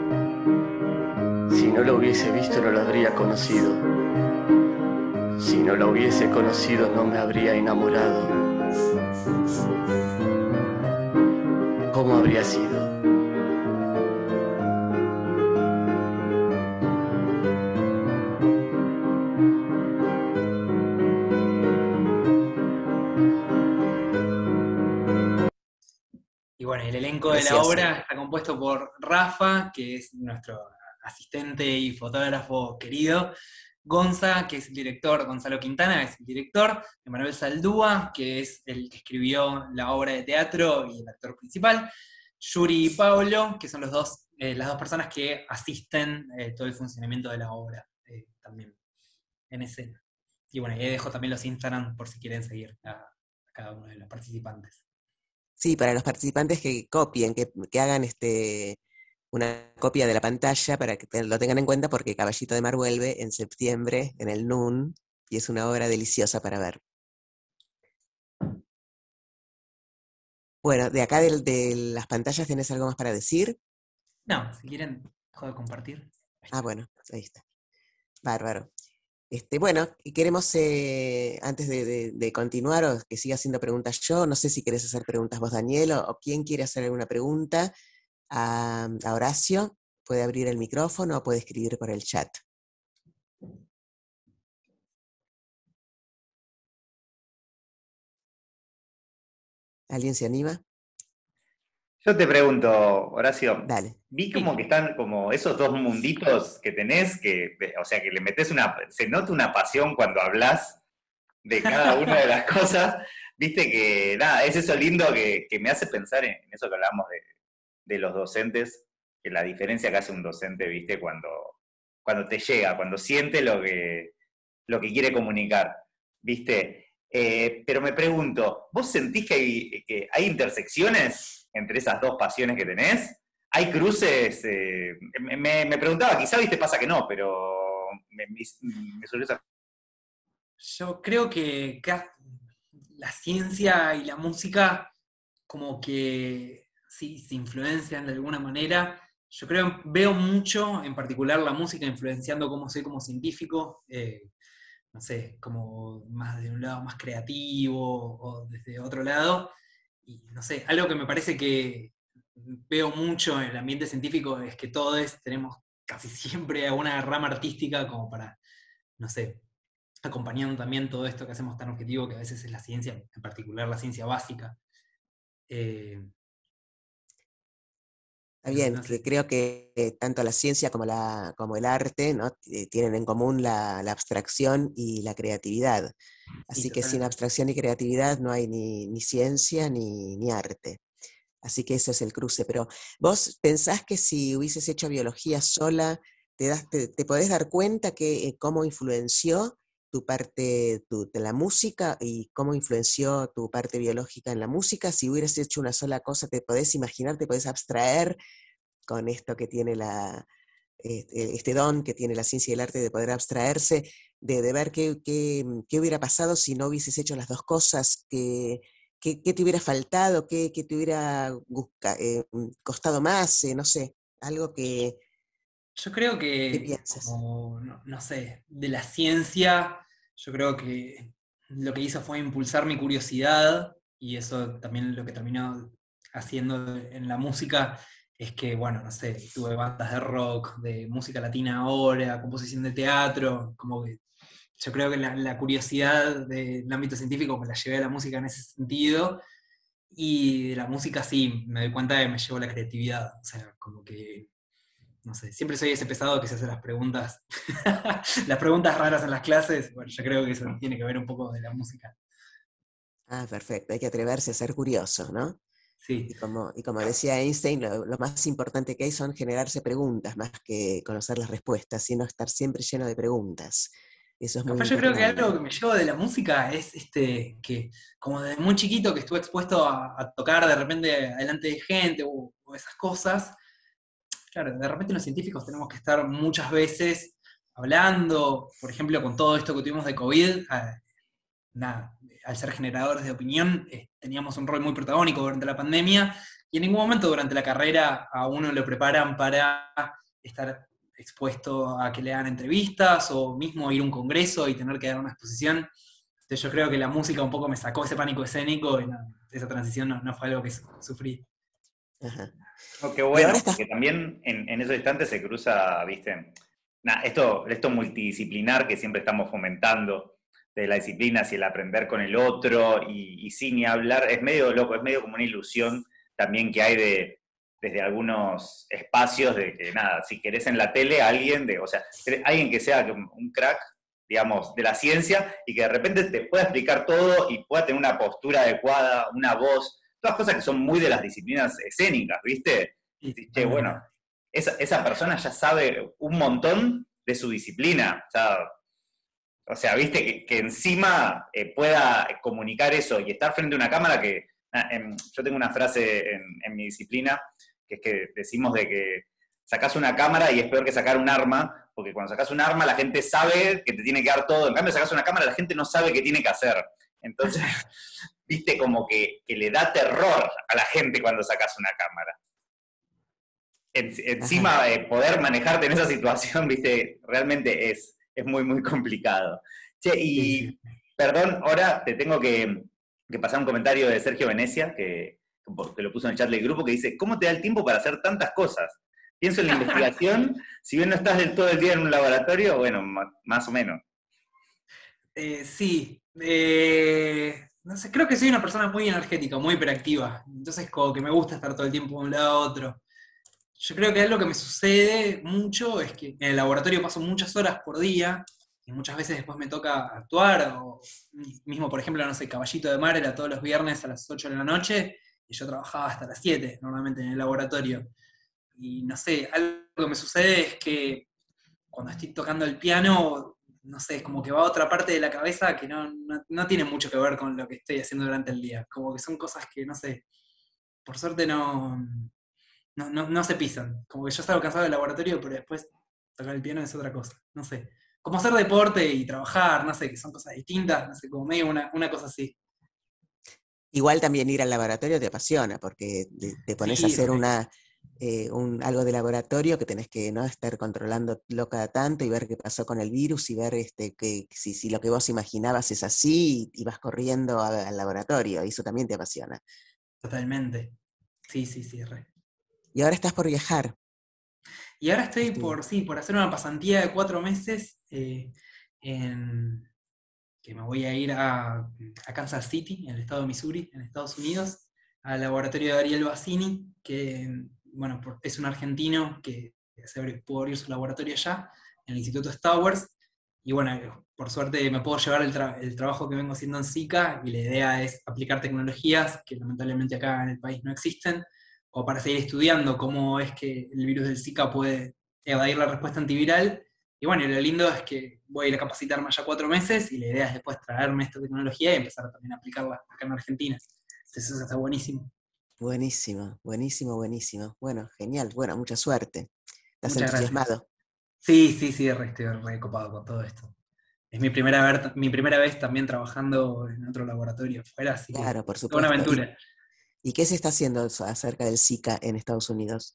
Si no lo hubiese visto no lo habría conocido. Si no lo hubiese conocido no me habría enamorado. ¿Cómo habría sido? Bueno, el elenco de la obra está compuesto por Rafa, que es nuestro asistente y fotógrafo querido, Gonza, que es el director, Gonzalo Quintana, que es el director, Emanuel Saldúa, que es el que escribió la obra de teatro y el actor principal, Yuri y Pablo, que son los dos, eh, las dos personas que asisten eh, todo el funcionamiento de la obra, eh, también en escena. Y bueno, ahí dejo también los Instagram por si quieren seguir a, a cada uno de los participantes. Sí, para los participantes que copien, que, que hagan este, una copia de la pantalla para que te- lo tengan en cuenta, porque Caballito de Mar vuelve en septiembre en el N U N y es una obra deliciosa para ver. Bueno, de acá del- de, las pantallas, ¿tenés algo más para decir? No, si quieren, dejo de compartir. Ahí Ah, está. bueno, ahí está. Bárbaro. Este, bueno, y queremos, eh, antes de, de- de continuar, o que siga haciendo preguntas yo, no sé si querés hacer preguntas vos, Daniel, o, o quién quiere hacer alguna pregunta a, a Horacio, puede abrir el micrófono o puede escribir por el chat. ¿Alguien se anima? Yo te pregunto, Horacio, Dale. vi Sí. como que están como esos dos munditos que tenés, que, o sea, que le metés una, se nota una pasión cuando hablas de cada una de las cosas, viste que, nada, es eso lindo que, que me hace pensar en, en eso que hablamos de, de los docentes, que la diferencia que hace un docente, viste, cuando, cuando te llega, cuando siente lo que, lo que quiere comunicar, viste. Eh, pero me pregunto, ¿vos sentís que hay, que hay intersecciones entre esas dos pasiones que tenés? ¿Hay cruces? Eh, me, me preguntaba, quizá, viste, pasa que no, pero me, me, me surgió esa. Yo creo que ca- la ciencia y la música como que sí se influencian de alguna manera. Yo creo, veo mucho, en particular la música, influenciando cómo soy como científico, eh, no sé, como más de un lado más creativo o desde otro lado. Y no sé, algo que me parece que veo mucho en el ambiente científico es que todos tenemos casi siempre alguna rama artística como para, no sé, acompañando también todo esto que hacemos tan objetivo que a veces es la ciencia, en particular la ciencia básica. Eh, Está no, bien, no que sé. creo que eh, tanto la ciencia como, la, como el arte, ¿no? Eh, tienen en común la, la abstracción y la creatividad. Sí, Así que sin totalmente. abstracción y creatividad no hay ni, ni ciencia ni, ni arte. Así que ese es el cruce. Pero vos pensás que si hubieses hecho biología sola, te, das, te, te podés dar cuenta que eh, cómo influenció tu parte tu, de la música y cómo influenció tu parte biológica en la música. Si hubieras hecho una sola cosa, te podés imaginar, te podés abstraer con esto que tiene la, este, este don que tiene la ciencia y el arte de poder abstraerse, de, de ver qué, qué, qué hubiera pasado si no hubieses hecho las dos cosas, qué, qué, qué te hubiera faltado, qué, qué te hubiera busca, eh, costado más, eh, no sé, algo que, Yo creo que que, pienses. como, no, no sé, de la ciencia, yo creo que lo que hizo fue impulsar mi curiosidad, y eso también lo que terminó haciendo en la música es que, bueno, no sé, tuve bandas de rock, de música latina ahora, composición de teatro, como que yo creo que la, la curiosidad del ámbito científico me la llevé a la música en ese sentido, y de la música sí, me doy cuenta de que me llevó la creatividad, o sea, como que no sé, siempre soy ese pesado que se hace las preguntas, las preguntas raras en las clases. Bueno, yo creo que eso tiene que ver un poco de la música. Ah, perfecto, hay que atreverse a ser curioso, ¿no? Sí. Y como, y como decía Einstein, lo, lo más importante que hay son generarse preguntas, más que conocer las respuestas, sino estar siempre lleno de preguntas. Eso es muy Capaz yo creo que algo que importante. me llevo de la música es este, que como desde muy chiquito que estuve expuesto a, a tocar de repente delante de gente o, o esas cosas, claro, de repente los científicos tenemos que estar muchas veces hablando, por ejemplo, con todo esto que tuvimos de COVID, eh, nada, al ser generadores de opinión, eh, teníamos un rol muy protagónico durante la pandemia, y en ningún momento durante la carrera a uno lo preparan para estar expuesto a que le hagan entrevistas o mismo ir a un congreso y tener que dar una exposición. Entonces yo creo que la música un poco me sacó ese pánico escénico y no, esa transición no, no fue algo que su- sufrí. Ajá. Oh, qué Y ahora bueno, estás, porque también en, en esos instantes se cruza, viste, nah, esto, esto multidisciplinar que siempre estamos fomentando, de la disciplina hacia el aprender con el otro, y, y sin ni hablar, es medio loco, es medio como una ilusión también que hay de, desde algunos espacios de que, nada, si querés en la tele, alguien de, o sea, alguien que sea un crack, digamos, de la ciencia, y que de repente te pueda explicar todo y pueda tener una postura adecuada, una voz, todas cosas que son muy de las disciplinas escénicas, ¿viste? Sí, Y, che, bueno, esa, esa persona ya sabe un montón de su disciplina, o sea, o sea ¿viste? Que, que encima eh, pueda comunicar eso y estar frente a una cámara que, ah, en, yo tengo una frase en, en mi disciplina, que es que decimos de que sacás una cámara y es peor que sacar un arma, porque cuando sacás un arma la gente sabe que te tiene que dar todo, en cambio sacás una cámara la gente no sabe qué tiene que hacer. Entonces, viste, como que, que le da terror a la gente cuando sacás una cámara. En, encima, eh, poder manejarte en esa situación, viste, realmente es, es muy, muy complicado. Che, y Sí, sí. perdón, ahora te tengo que, que pasar un comentario de Sergio Venecia, que, que lo puso en el chat del grupo, que dice, ¿cómo te da el tiempo para hacer tantas cosas? Pienso en la investigación, si bien no estás del todo el día en un laboratorio, bueno, más, más o menos. Eh, sí, eh, no sé, creo que soy una persona muy energética, muy hiperactiva, entonces como que me gusta estar todo el tiempo de un lado a otro. Yo creo que algo que me sucede mucho es que en el laboratorio paso muchas horas por día, y muchas veces después me toca actuar, o mismo, por ejemplo, no sé, Caballito de Mar era todos los viernes a las ocho de la noche, y yo trabajaba hasta las siete, normalmente en el laboratorio. Y no sé, algo que me sucede es que cuando estoy tocando el piano, no sé, es como que va a otra parte de la cabeza que no, no, no tiene mucho que ver con lo que estoy haciendo durante el día. Como que son cosas que, no sé, por suerte no, no, no, no se pisan. Como que yo estaba cansado del laboratorio, pero después tocar el piano es otra cosa. No sé. Como hacer deporte y trabajar, no sé, que son cosas distintas, no sé, como medio una, una cosa así. Igual también ir al laboratorio te apasiona, porque te, te pones a Sí, hacer re. una, eh, un, algo de laboratorio que tenés que no estar controlándolo cada tanto y ver qué pasó con el virus y ver este, que, si, si lo que vos imaginabas es así y, y vas corriendo a- al laboratorio, y eso también te apasiona. Totalmente. Sí, sí, sí, re. Y ahora estás por viajar. Y ahora estoy Estuvo. por, sí, por hacer una pasantía de cuatro meses eh, en, que me voy a ir a, a Kansas City, en el estado de Missouri, en Estados Unidos, al laboratorio de Ariel Bassini, que bueno, por- es un argentino que se abri- pudo abrir su laboratorio allá, en el Instituto Stowers, y bueno, por suerte me puedo llevar el, tra- el trabajo que vengo haciendo en Zika, y la idea es aplicar tecnologías que lamentablemente acá en el país no existen, o para seguir estudiando cómo es que el virus del Zika puede evadir la respuesta antiviral. Y bueno, y lo lindo es que voy a ir a capacitarme allá cuatro meses y la idea es después traerme esta tecnología y empezar también a aplicarla acá en Argentina. Entonces eso está buenísimo. Buenísimo, buenísimo, buenísimo. Bueno, genial. Bueno, mucha suerte. ¿Estás Muchas gracias. entusiasmado? Sí, sí, sí, re- estoy re copado con todo esto. Es mi primera, ver- mi primera vez también trabajando en otro laboratorio afuera, así que es Claro, por una supuesto. ¿Y, aventura. y qué se está haciendo so- acerca del Zika en Estados Unidos?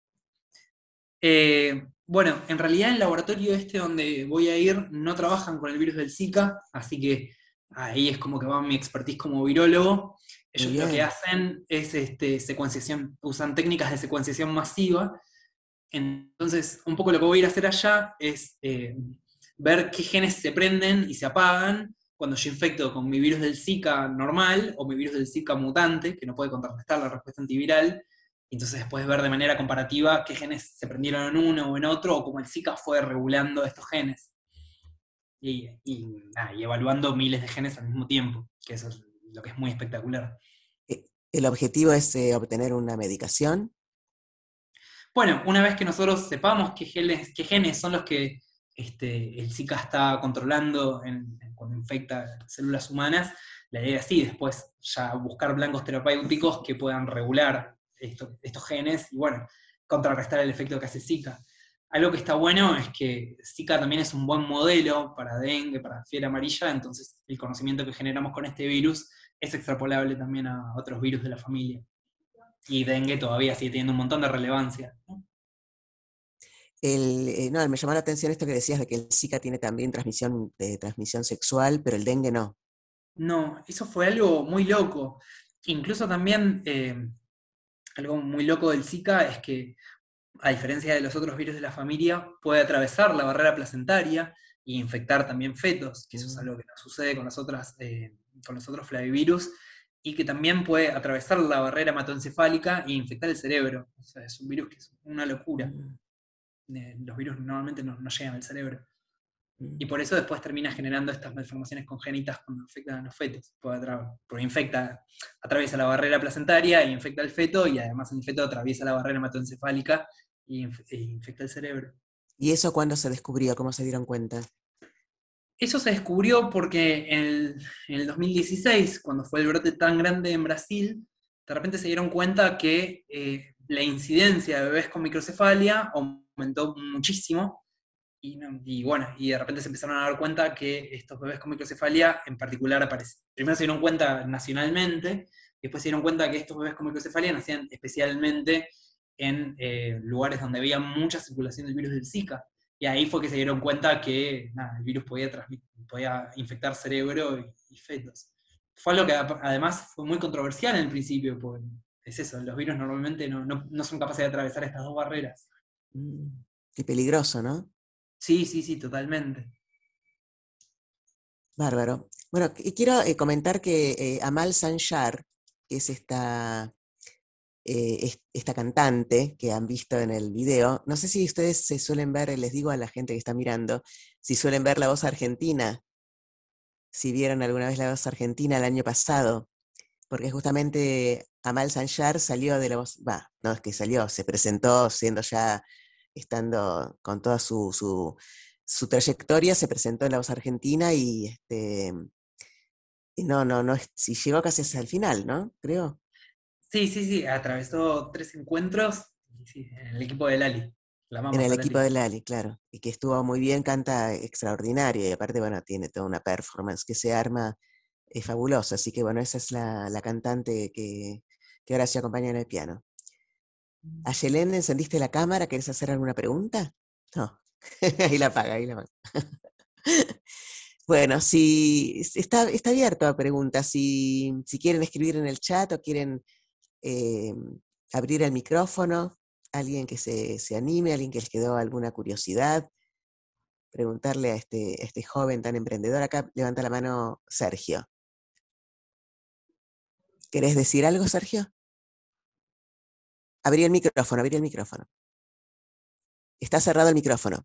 Eh, bueno, en realidad el laboratorio este donde voy a ir no trabajan con el virus del Zika, así que ahí es como que va mi expertise como virólogo. Muy Ellos lo que bien. hacen es este, secuenciación, usan técnicas de secuenciación masiva. Entonces, un poco lo que voy a ir a hacer allá es eh, ver qué genes se prenden y se apagan cuando yo infecto con mi virus del Zika normal o mi virus del Zika mutante, que no puede contrarrestar la respuesta antiviral. Y entonces después ver de manera comparativa qué genes se prendieron en uno o en otro, o cómo el Zika fue regulando estos genes. Y, y, nada, y evaluando miles de genes al mismo tiempo, que eso es lo que es muy espectacular. Eh, El objetivo es eh, obtener una medicación. Bueno, una vez que nosotros sepamos qué genes, qué genes son los que este, el Zika está controlando en- en cuando infecta células humanas, la idea es sí, después ya buscar blancos terapéuticos que puedan regular esto- estos genes y bueno, contrarrestar el efecto que hace Zika. Algo que está bueno es que Zika también es un buen modelo para dengue, para fiebre amarilla, entonces el conocimiento que generamos con este virus es extrapolable también a otros virus de la familia. Y dengue todavía sigue teniendo un montón de relevancia, ¿no? El, eh, no, me llamó la atención esto que decías de que el Zika tiene también transmisión, de transmisión sexual, pero el dengue no. No, eso fue algo muy loco. Incluso también eh, algo muy loco del Zika es que, a diferencia de los otros virus de la familia, puede atravesar la barrera placentaria e infectar también fetos, que eso es Mm. algo que no sucede con las otras, eh, con los otros flavivirus, y que también puede atravesar la barrera hematoencefálica e infectar el cerebro. O sea, es un virus que es una locura. Mm. Eh, los virus normalmente no, no llegan al cerebro. Y por eso después termina generando estas malformaciones congénitas cuando afectan a los fetos. Porque infecta, atraviesa la barrera placentaria y infecta al feto, y además el feto atraviesa la barrera hematoencefálica y infecta el cerebro. ¿Y eso cuándo se descubrió? ¿Cómo se dieron cuenta? Eso se descubrió porque en el, en el dos mil dieciséis, cuando fue el brote tan grande en Brasil, de repente se dieron cuenta que eh, la incidencia de bebés con microcefalia aumentó muchísimo. Y, no, y bueno, y de repente se empezaron a dar cuenta que estos bebés con microcefalia en particular aparecen. Primero se dieron cuenta nacionalmente, después se dieron cuenta que estos bebés con microcefalia nacían especialmente en eh, lugares donde había mucha circulación del virus del Zika. Y ahí fue que se dieron cuenta que nada, el virus podía, podía infectar cerebro y, y fetos. Fue algo que además fue muy controversial en el principio, porque es eso, los virus normalmente no, no, no son capaces de atravesar estas dos barreras. Mm, qué peligroso, ¿no? Sí, sí, sí, totalmente. Bárbaro. Bueno, y quiero eh, comentar que eh, Amal Sanchar, que es esta, eh, es, esta cantante que han visto en el video, no sé si ustedes se suelen ver, les digo a la gente que está mirando, si suelen ver La Voz Argentina, si vieron alguna vez La Voz Argentina el año pasado, porque justamente Amal Sanchar salió de La Voz, va, no es que salió, se presentó siendo ya, estando con toda su, su, su trayectoria, se presentó en La Voz Argentina y, este, y no, no, no, si llegó casi hasta el final, ¿no? Creo. Sí, sí, sí, atravesó tres encuentros sí, en el equipo de Lali. La En el a equipo Lali. de Lali, claro, y que estuvo muy bien, canta extraordinario, y aparte, bueno, tiene toda una performance que se arma, es fabulosa, así que bueno, esa es la, la cantante que, que ahora se acompaña en el piano. Ayelén, ¿encendiste la cámara? ¿Querés hacer alguna pregunta? No, ahí la apaga, ahí la apaga. Bueno, si está, está abierto a preguntas, si, si quieren escribir en el chat o quieren eh, abrir el micrófono, alguien que se, se anime, alguien que les quedó alguna curiosidad, preguntarle a este, a este joven tan emprendedor. Acá levanta la mano Sergio. ¿Querés decir algo, Sergio? Abrí el micrófono, abrí el micrófono. Está cerrado el micrófono.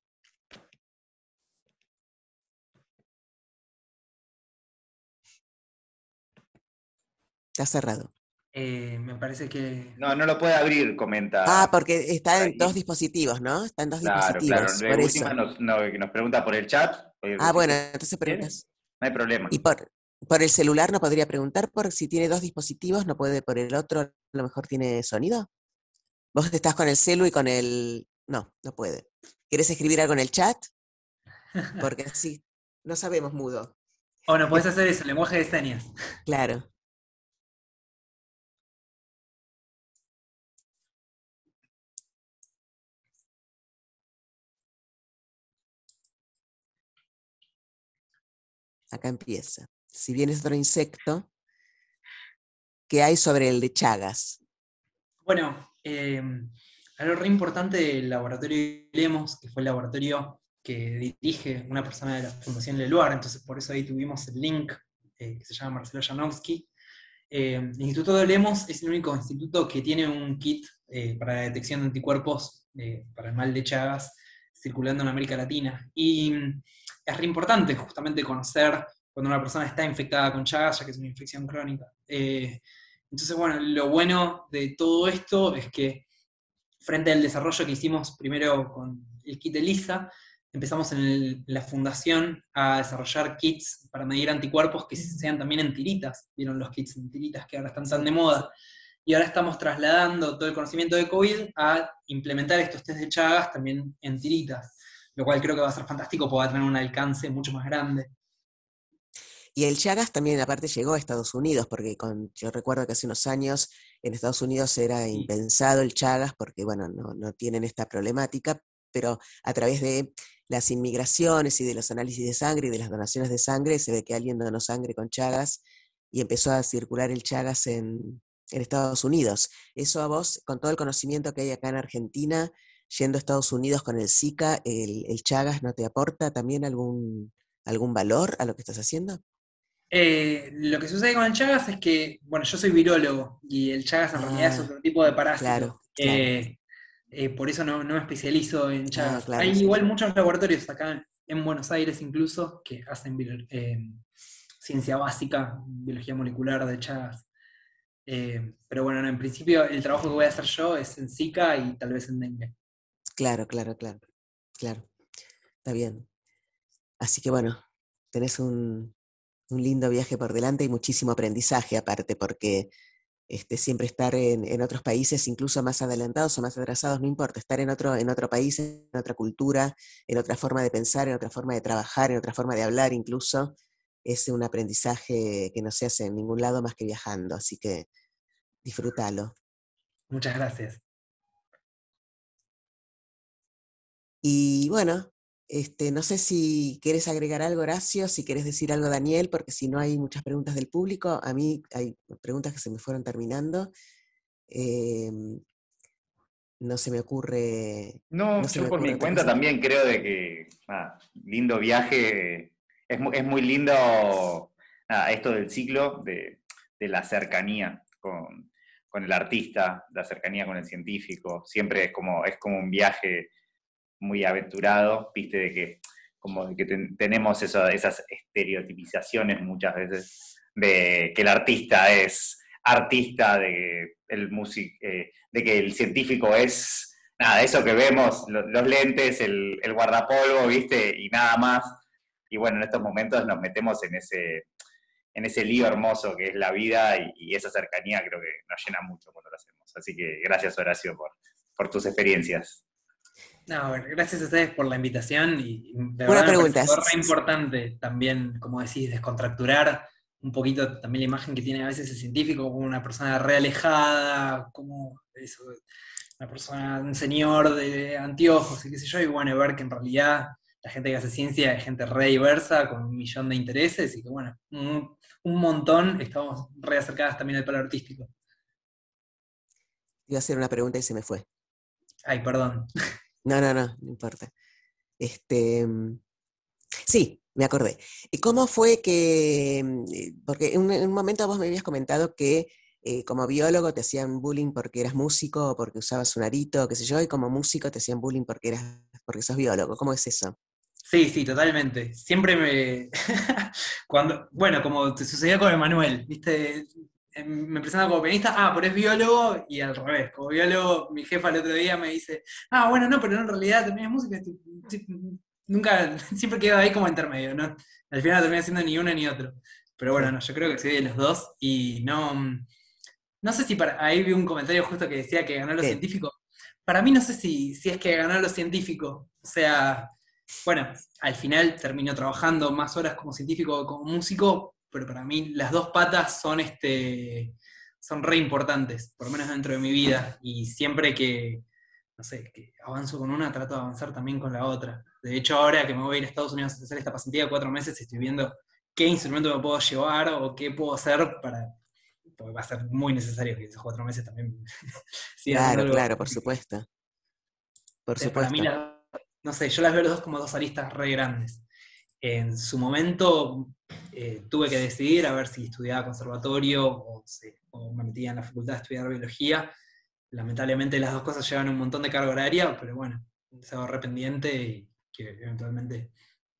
Está cerrado. Eh, me parece que... No, no lo puede abrir, comenta. Ah, porque está por en ahí. dos dispositivos, ¿no? Está en dos Claro, dispositivos, claro. De por última eso. nos, no, nos pregunta por el chat. Ah, Si bueno, se entonces quiere, preguntas. no hay problema. Y por, por el celular no podría preguntar, por si tiene dos dispositivos, no puede por el otro, a lo mejor tiene sonido. Vos estás con el celu y con el... No, no puede. ¿Querés escribir algo en el chat? Porque así, no sabemos mudo. O no podés hacer eso, lenguaje de señas. Claro. Acá empieza. Si bien es otro insecto, ¿qué hay sobre el de Chagas? Bueno, eh, algo re importante del laboratorio de Lemos, que fue el laboratorio que dirige una persona de la Fundación Leluar, entonces por eso ahí tuvimos el link, eh, que se llama Marcelo Janowski. Eh, el Instituto de Lemos es el único instituto que tiene un kit eh, para la detección de anticuerpos eh, para el mal de Chagas circulando en América Latina. Y es re importante justamente conocer cuando una persona está infectada con Chagas, ya que es una infección crónica. Eh, entonces, bueno, lo bueno de todo esto es que frente al desarrollo que hicimos primero con el kit ELISA, empezamos en, el, en la fundación a desarrollar kits para medir anticuerpos que sean también en tiritas. ¿Vieron los kits en tiritas que ahora están tan de moda? Y ahora estamos trasladando todo el conocimiento de COVID a implementar estos test de Chagas también en tiritas, lo cual creo que va a ser fantástico, porque va a tener un alcance mucho más grande. Y el Chagas también aparte llegó a Estados Unidos, porque con, yo recuerdo que hace unos años en Estados Unidos era Sí. impensado el Chagas, porque bueno, no, no tienen esta problemática, pero a través de las inmigraciones y de los análisis de sangre y de las donaciones de sangre, se ve que alguien donó sangre con Chagas y empezó a circular el Chagas en, en Estados Unidos. Eso a vos, con todo el conocimiento que hay acá en Argentina, yendo a Estados Unidos con el Zika, el, el Chagas no te aporta también algún, algún valor a lo que estás haciendo? Eh, lo que sucede con el Chagas es que, bueno, yo soy virólogo y el Chagas en Ah, realidad es otro tipo de parásito. claro, claro. Eh, eh, por eso no, no me especializo en Chagas. Ah, claro, Hay sí. igual muchos laboratorios acá en Buenos Aires incluso, que hacen eh, ciencia básica, biología molecular de Chagas. Eh, pero bueno, no, en principio el trabajo que voy a hacer yo es en Zika y tal vez en dengue. Claro, claro, claro, claro. Está bien. Así que bueno, tenés un, un lindo viaje por delante y muchísimo aprendizaje aparte, porque este, siempre estar en, en otros países, incluso más adelantados o más atrasados, no importa, estar en otro, en otro país, en otra cultura, en otra forma de pensar, en otra forma de trabajar, en otra forma de hablar incluso, es un aprendizaje que no se hace en ningún lado más que viajando, así que disfrútalo. Muchas gracias. Y bueno, este, no sé si quieres agregar algo, Horacio, si quieres decir algo, Daniel, porque si no hay muchas preguntas del público, a mí hay preguntas que se me fueron terminando. Eh, no se me ocurre, No, no se yo me por ocurre mi otra cuenta cosa. también creo de que, ah, lindo viaje, es, mu- es muy lindo, nada, esto del ciclo, de, de la cercanía con, con el artista, la cercanía con el científico, siempre es como, es como un viaje muy aventurado, viste, de que como de que ten- tenemos eso- esas estereotipizaciones muchas veces, de que el artista es artista, de que el músico, de que el científico es nada, eso que vemos, lo- los lentes, el, el guardapolvo, viste, y nada más. Y bueno, en estos momentos nos metemos en ese, en ese lío hermoso que es la vida y, y esa cercanía creo que nos llena mucho cuando lo hacemos. Así que gracias, Horacio, por, por tus experiencias. No, bueno, gracias a ustedes por la invitación y de Una verdad me parece pregunta, re s- s- importante también, como decís, descontracturar un poquito también la imagen que tiene a veces el científico como una persona re alejada, como eso, una persona, un señor de anteojos y qué sé yo, y bueno, ver que en realidad la gente que hace ciencia es gente re diversa, con un millón de intereses, y que bueno, un, un montón estamos re acercadas también al palo artístico. iba a hacer una pregunta y se me fue. Ay, perdón. No, no, no, no importa. Este, mm, sí, me acordé. ¿Y cómo fue que, mm, eh, porque en un, en un momento vos me habías comentado que eh, como biólogo te hacían bullying porque eras músico o porque usabas un arito, qué sé yo, y como músico te hacían bullying porque eras, porque sos biólogo. ¿Cómo es eso? Sí, sí, totalmente. Siempre me. Cuando, bueno, como te sucedía con Emanuel, ¿viste? Em, Me presentaba como pianista, ah, pero es biólogo, y al revés. Como biólogo, mi jefa el otro día me dice, ah, bueno, no, pero en realidad también es música. Tipo, sí, nunca, siempre quedo ahí como intermedio, ¿no? Al final no terminé siendo ni uno ni otro. Pero bueno, Claro. no, yo creo que soy de los dos, y no. No sé si para. Ahí vi un comentario justo que decía que ganó lo ¿Qué? científico. Para mí no sé si, si es que ganó lo científico. O sea. Bueno, al final termino trabajando más horas como científico que como músico, pero para mí las dos patas son, este, son re importantes, por lo menos dentro de mi vida, y siempre que, no sé, que avanzo con una, trato de avanzar también con la otra. De hecho, ahora que me voy a ir a Estados Unidos a hacer esta pasantía de cuatro meses, estoy viendo qué instrumento me puedo llevar o qué puedo hacer para, porque va a ser muy necesario que esos cuatro meses también siga haciendo Claro, algo. claro, por supuesto, por Entonces, para mí, supuesto. las- no sé, yo las veo los dos como dos aristas re grandes. En su momento eh, tuve que decidir a ver si estudiaba conservatorio o, se- o me metía en la facultad a estudiar biología. Lamentablemente las dos cosas llevan un montón de carga horaria, pero bueno, se hago arrependiente y que eventualmente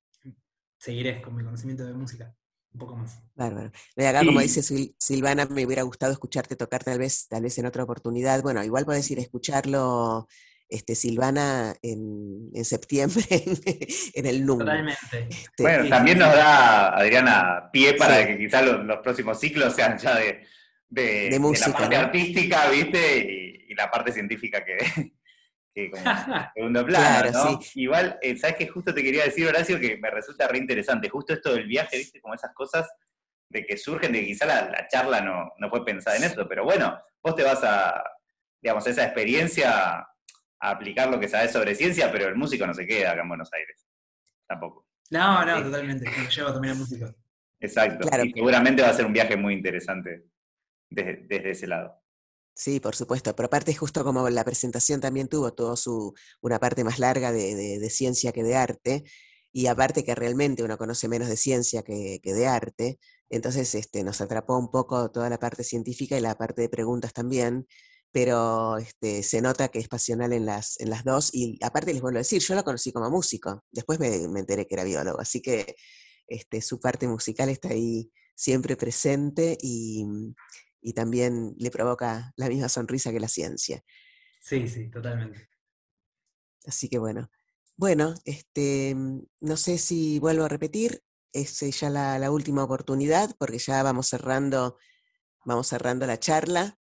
seguiré con mi conocimiento de música un poco más. Bárbaro. De acá, como dice Sí, Sil- Silvana, me hubiera gustado escucharte tocar tal vez, tal vez en otra oportunidad. Bueno, igual podés ir a escucharlo, este, Silvana, en, en septiembre en, en el N U M. Totalmente. Este, bueno, Sí, sí, también nos sí. da, Adriana, pie para sí, que quizás los, los próximos ciclos sean ya de, de de- de la música, parte ¿no? artística, ¿viste? Y, y la parte científica que, que como en segundo plano, Claro, sí. ¿no? Igual, eh, ¿sabes qué? Justo te quería decir, Horacio, que me resulta re interesante. Justo esto del viaje, ¿viste? Como esas cosas de que surgen, de que quizá la, la charla no, no fue pensada en eso, pero bueno, vos te vas a, digamos, a esa experiencia a aplicar lo que sabés sobre ciencia, pero el músico no se queda acá en Buenos Aires, tampoco. No, no, ¿Sí? totalmente. Me lo llevo también a música. Exacto. Claro, Y seguramente va a ser un viaje muy interesante desde, desde ese lado. sí, por supuesto. Pero aparte, justo como la presentación también tuvo todo su, una parte más larga de, de- de ciencia que de arte, y aparte que realmente uno conoce menos de ciencia que, que de arte, entonces este, nos atrapó un poco toda la parte científica y la parte de preguntas también. pero este, se nota que es pasional en las, en las dos, y aparte les vuelvo a decir, yo lo conocí como músico, después me, me enteré que era biólogo, así que este, su parte musical está ahí siempre presente y, y también le provoca la misma sonrisa que la ciencia. Sí, sí, totalmente. Así que bueno. Bueno, este, no sé si vuelvo a repetir, es ya la, la última oportunidad, porque ya vamos cerrando, vamos cerrando la charla.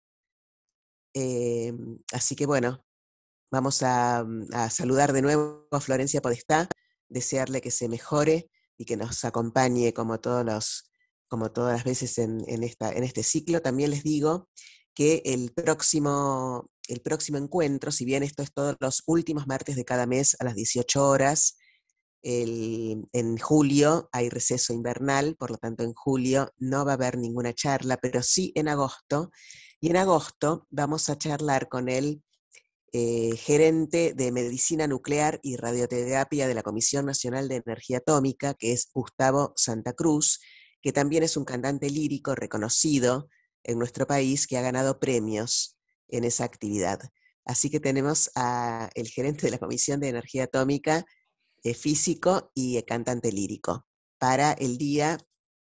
Eh, así que bueno, vamos a, a saludar de nuevo a Florencia Podestá, desearle que se mejore y que nos acompañe como, todos los, como todas las veces en, en, esta, en este ciclo. También les digo que el próximo, el próximo encuentro, si bien esto es todos los últimos martes de cada mes a las dieciocho horas, el, en julio hay receso invernal, por lo tanto en julio no va a haber ninguna charla, pero sí en agosto. Y en agosto vamos a charlar con el eh, gerente de Medicina Nuclear y Radioterapia de la Comisión Nacional de Energía Atómica, que es Gustavo Santa Cruz, que también es un cantante lírico reconocido en nuestro país que ha ganado premios en esa actividad. Así que tenemos al gerente de la Comisión de Energía Atómica, eh, físico y eh, cantante lírico, para el día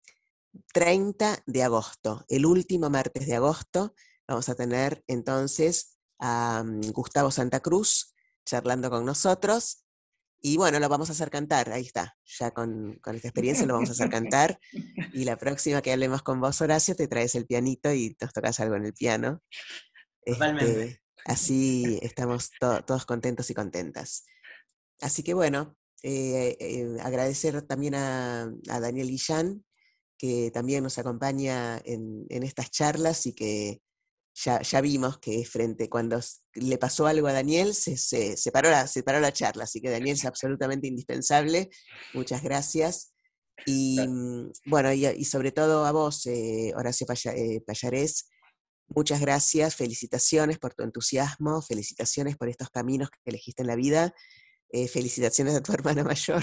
treinta de agosto, el último martes de agosto. Vamos a tener entonces a um, Gustavo Santa Cruz charlando con nosotros, y bueno, lo vamos a hacer cantar, ahí está, ya con, con esta experiencia lo vamos a hacer cantar, y la próxima que hablemos con vos, Horacio, te traes el pianito y nos tocas algo en el piano. Totalmente. Este, así estamos to todos contentos y contentas. Así que bueno, eh, eh, agradecer también a, a Daniel Guillán, que también nos acompaña en, en estas charlas, y que ya, ya vimos que frente, cuando le pasó algo a Daniel, se, se, se, paró la, se paró la charla, así que Daniel es absolutamente indispensable. Muchas gracias. Y bueno, y, y sobre todo a vos, eh, Horacio Paya, eh, Pallarés, muchas gracias, felicitaciones por tu entusiasmo, felicitaciones por estos caminos que elegiste en la vida. Eh, felicitaciones a tu hermana mayor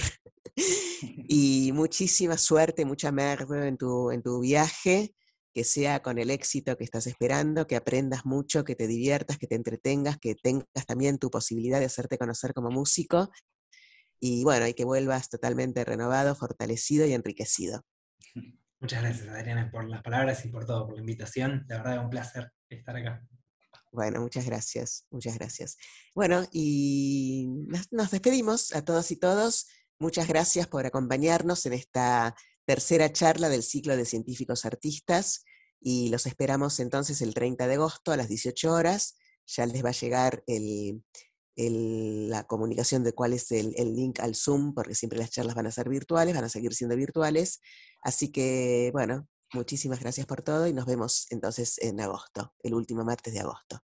y muchísima suerte, mucha merda en tu, en tu viaje, que sea con el éxito que estás esperando, que aprendas mucho, que te diviertas, que te entretengas, que tengas también tu posibilidad de hacerte conocer como músico, y bueno, y que vuelvas totalmente renovado, fortalecido y enriquecido. Muchas gracias, Adriana, por las palabras y por todo, por la invitación. La verdad es un placer estar acá. Bueno, muchas gracias, muchas gracias. Bueno, y nos, nos despedimos a todos y todos. Muchas gracias por acompañarnos en esta tercera charla del ciclo de científicos artistas, y los esperamos entonces el treinta de agosto a las dieciocho horas. Ya les va a llegar el, el, la comunicación de cuál es el, el link al Zoom, porque siempre las charlas van a ser virtuales, van a seguir siendo virtuales. Así que, bueno, muchísimas gracias por todo y nos vemos entonces en agosto, el último martes de agosto.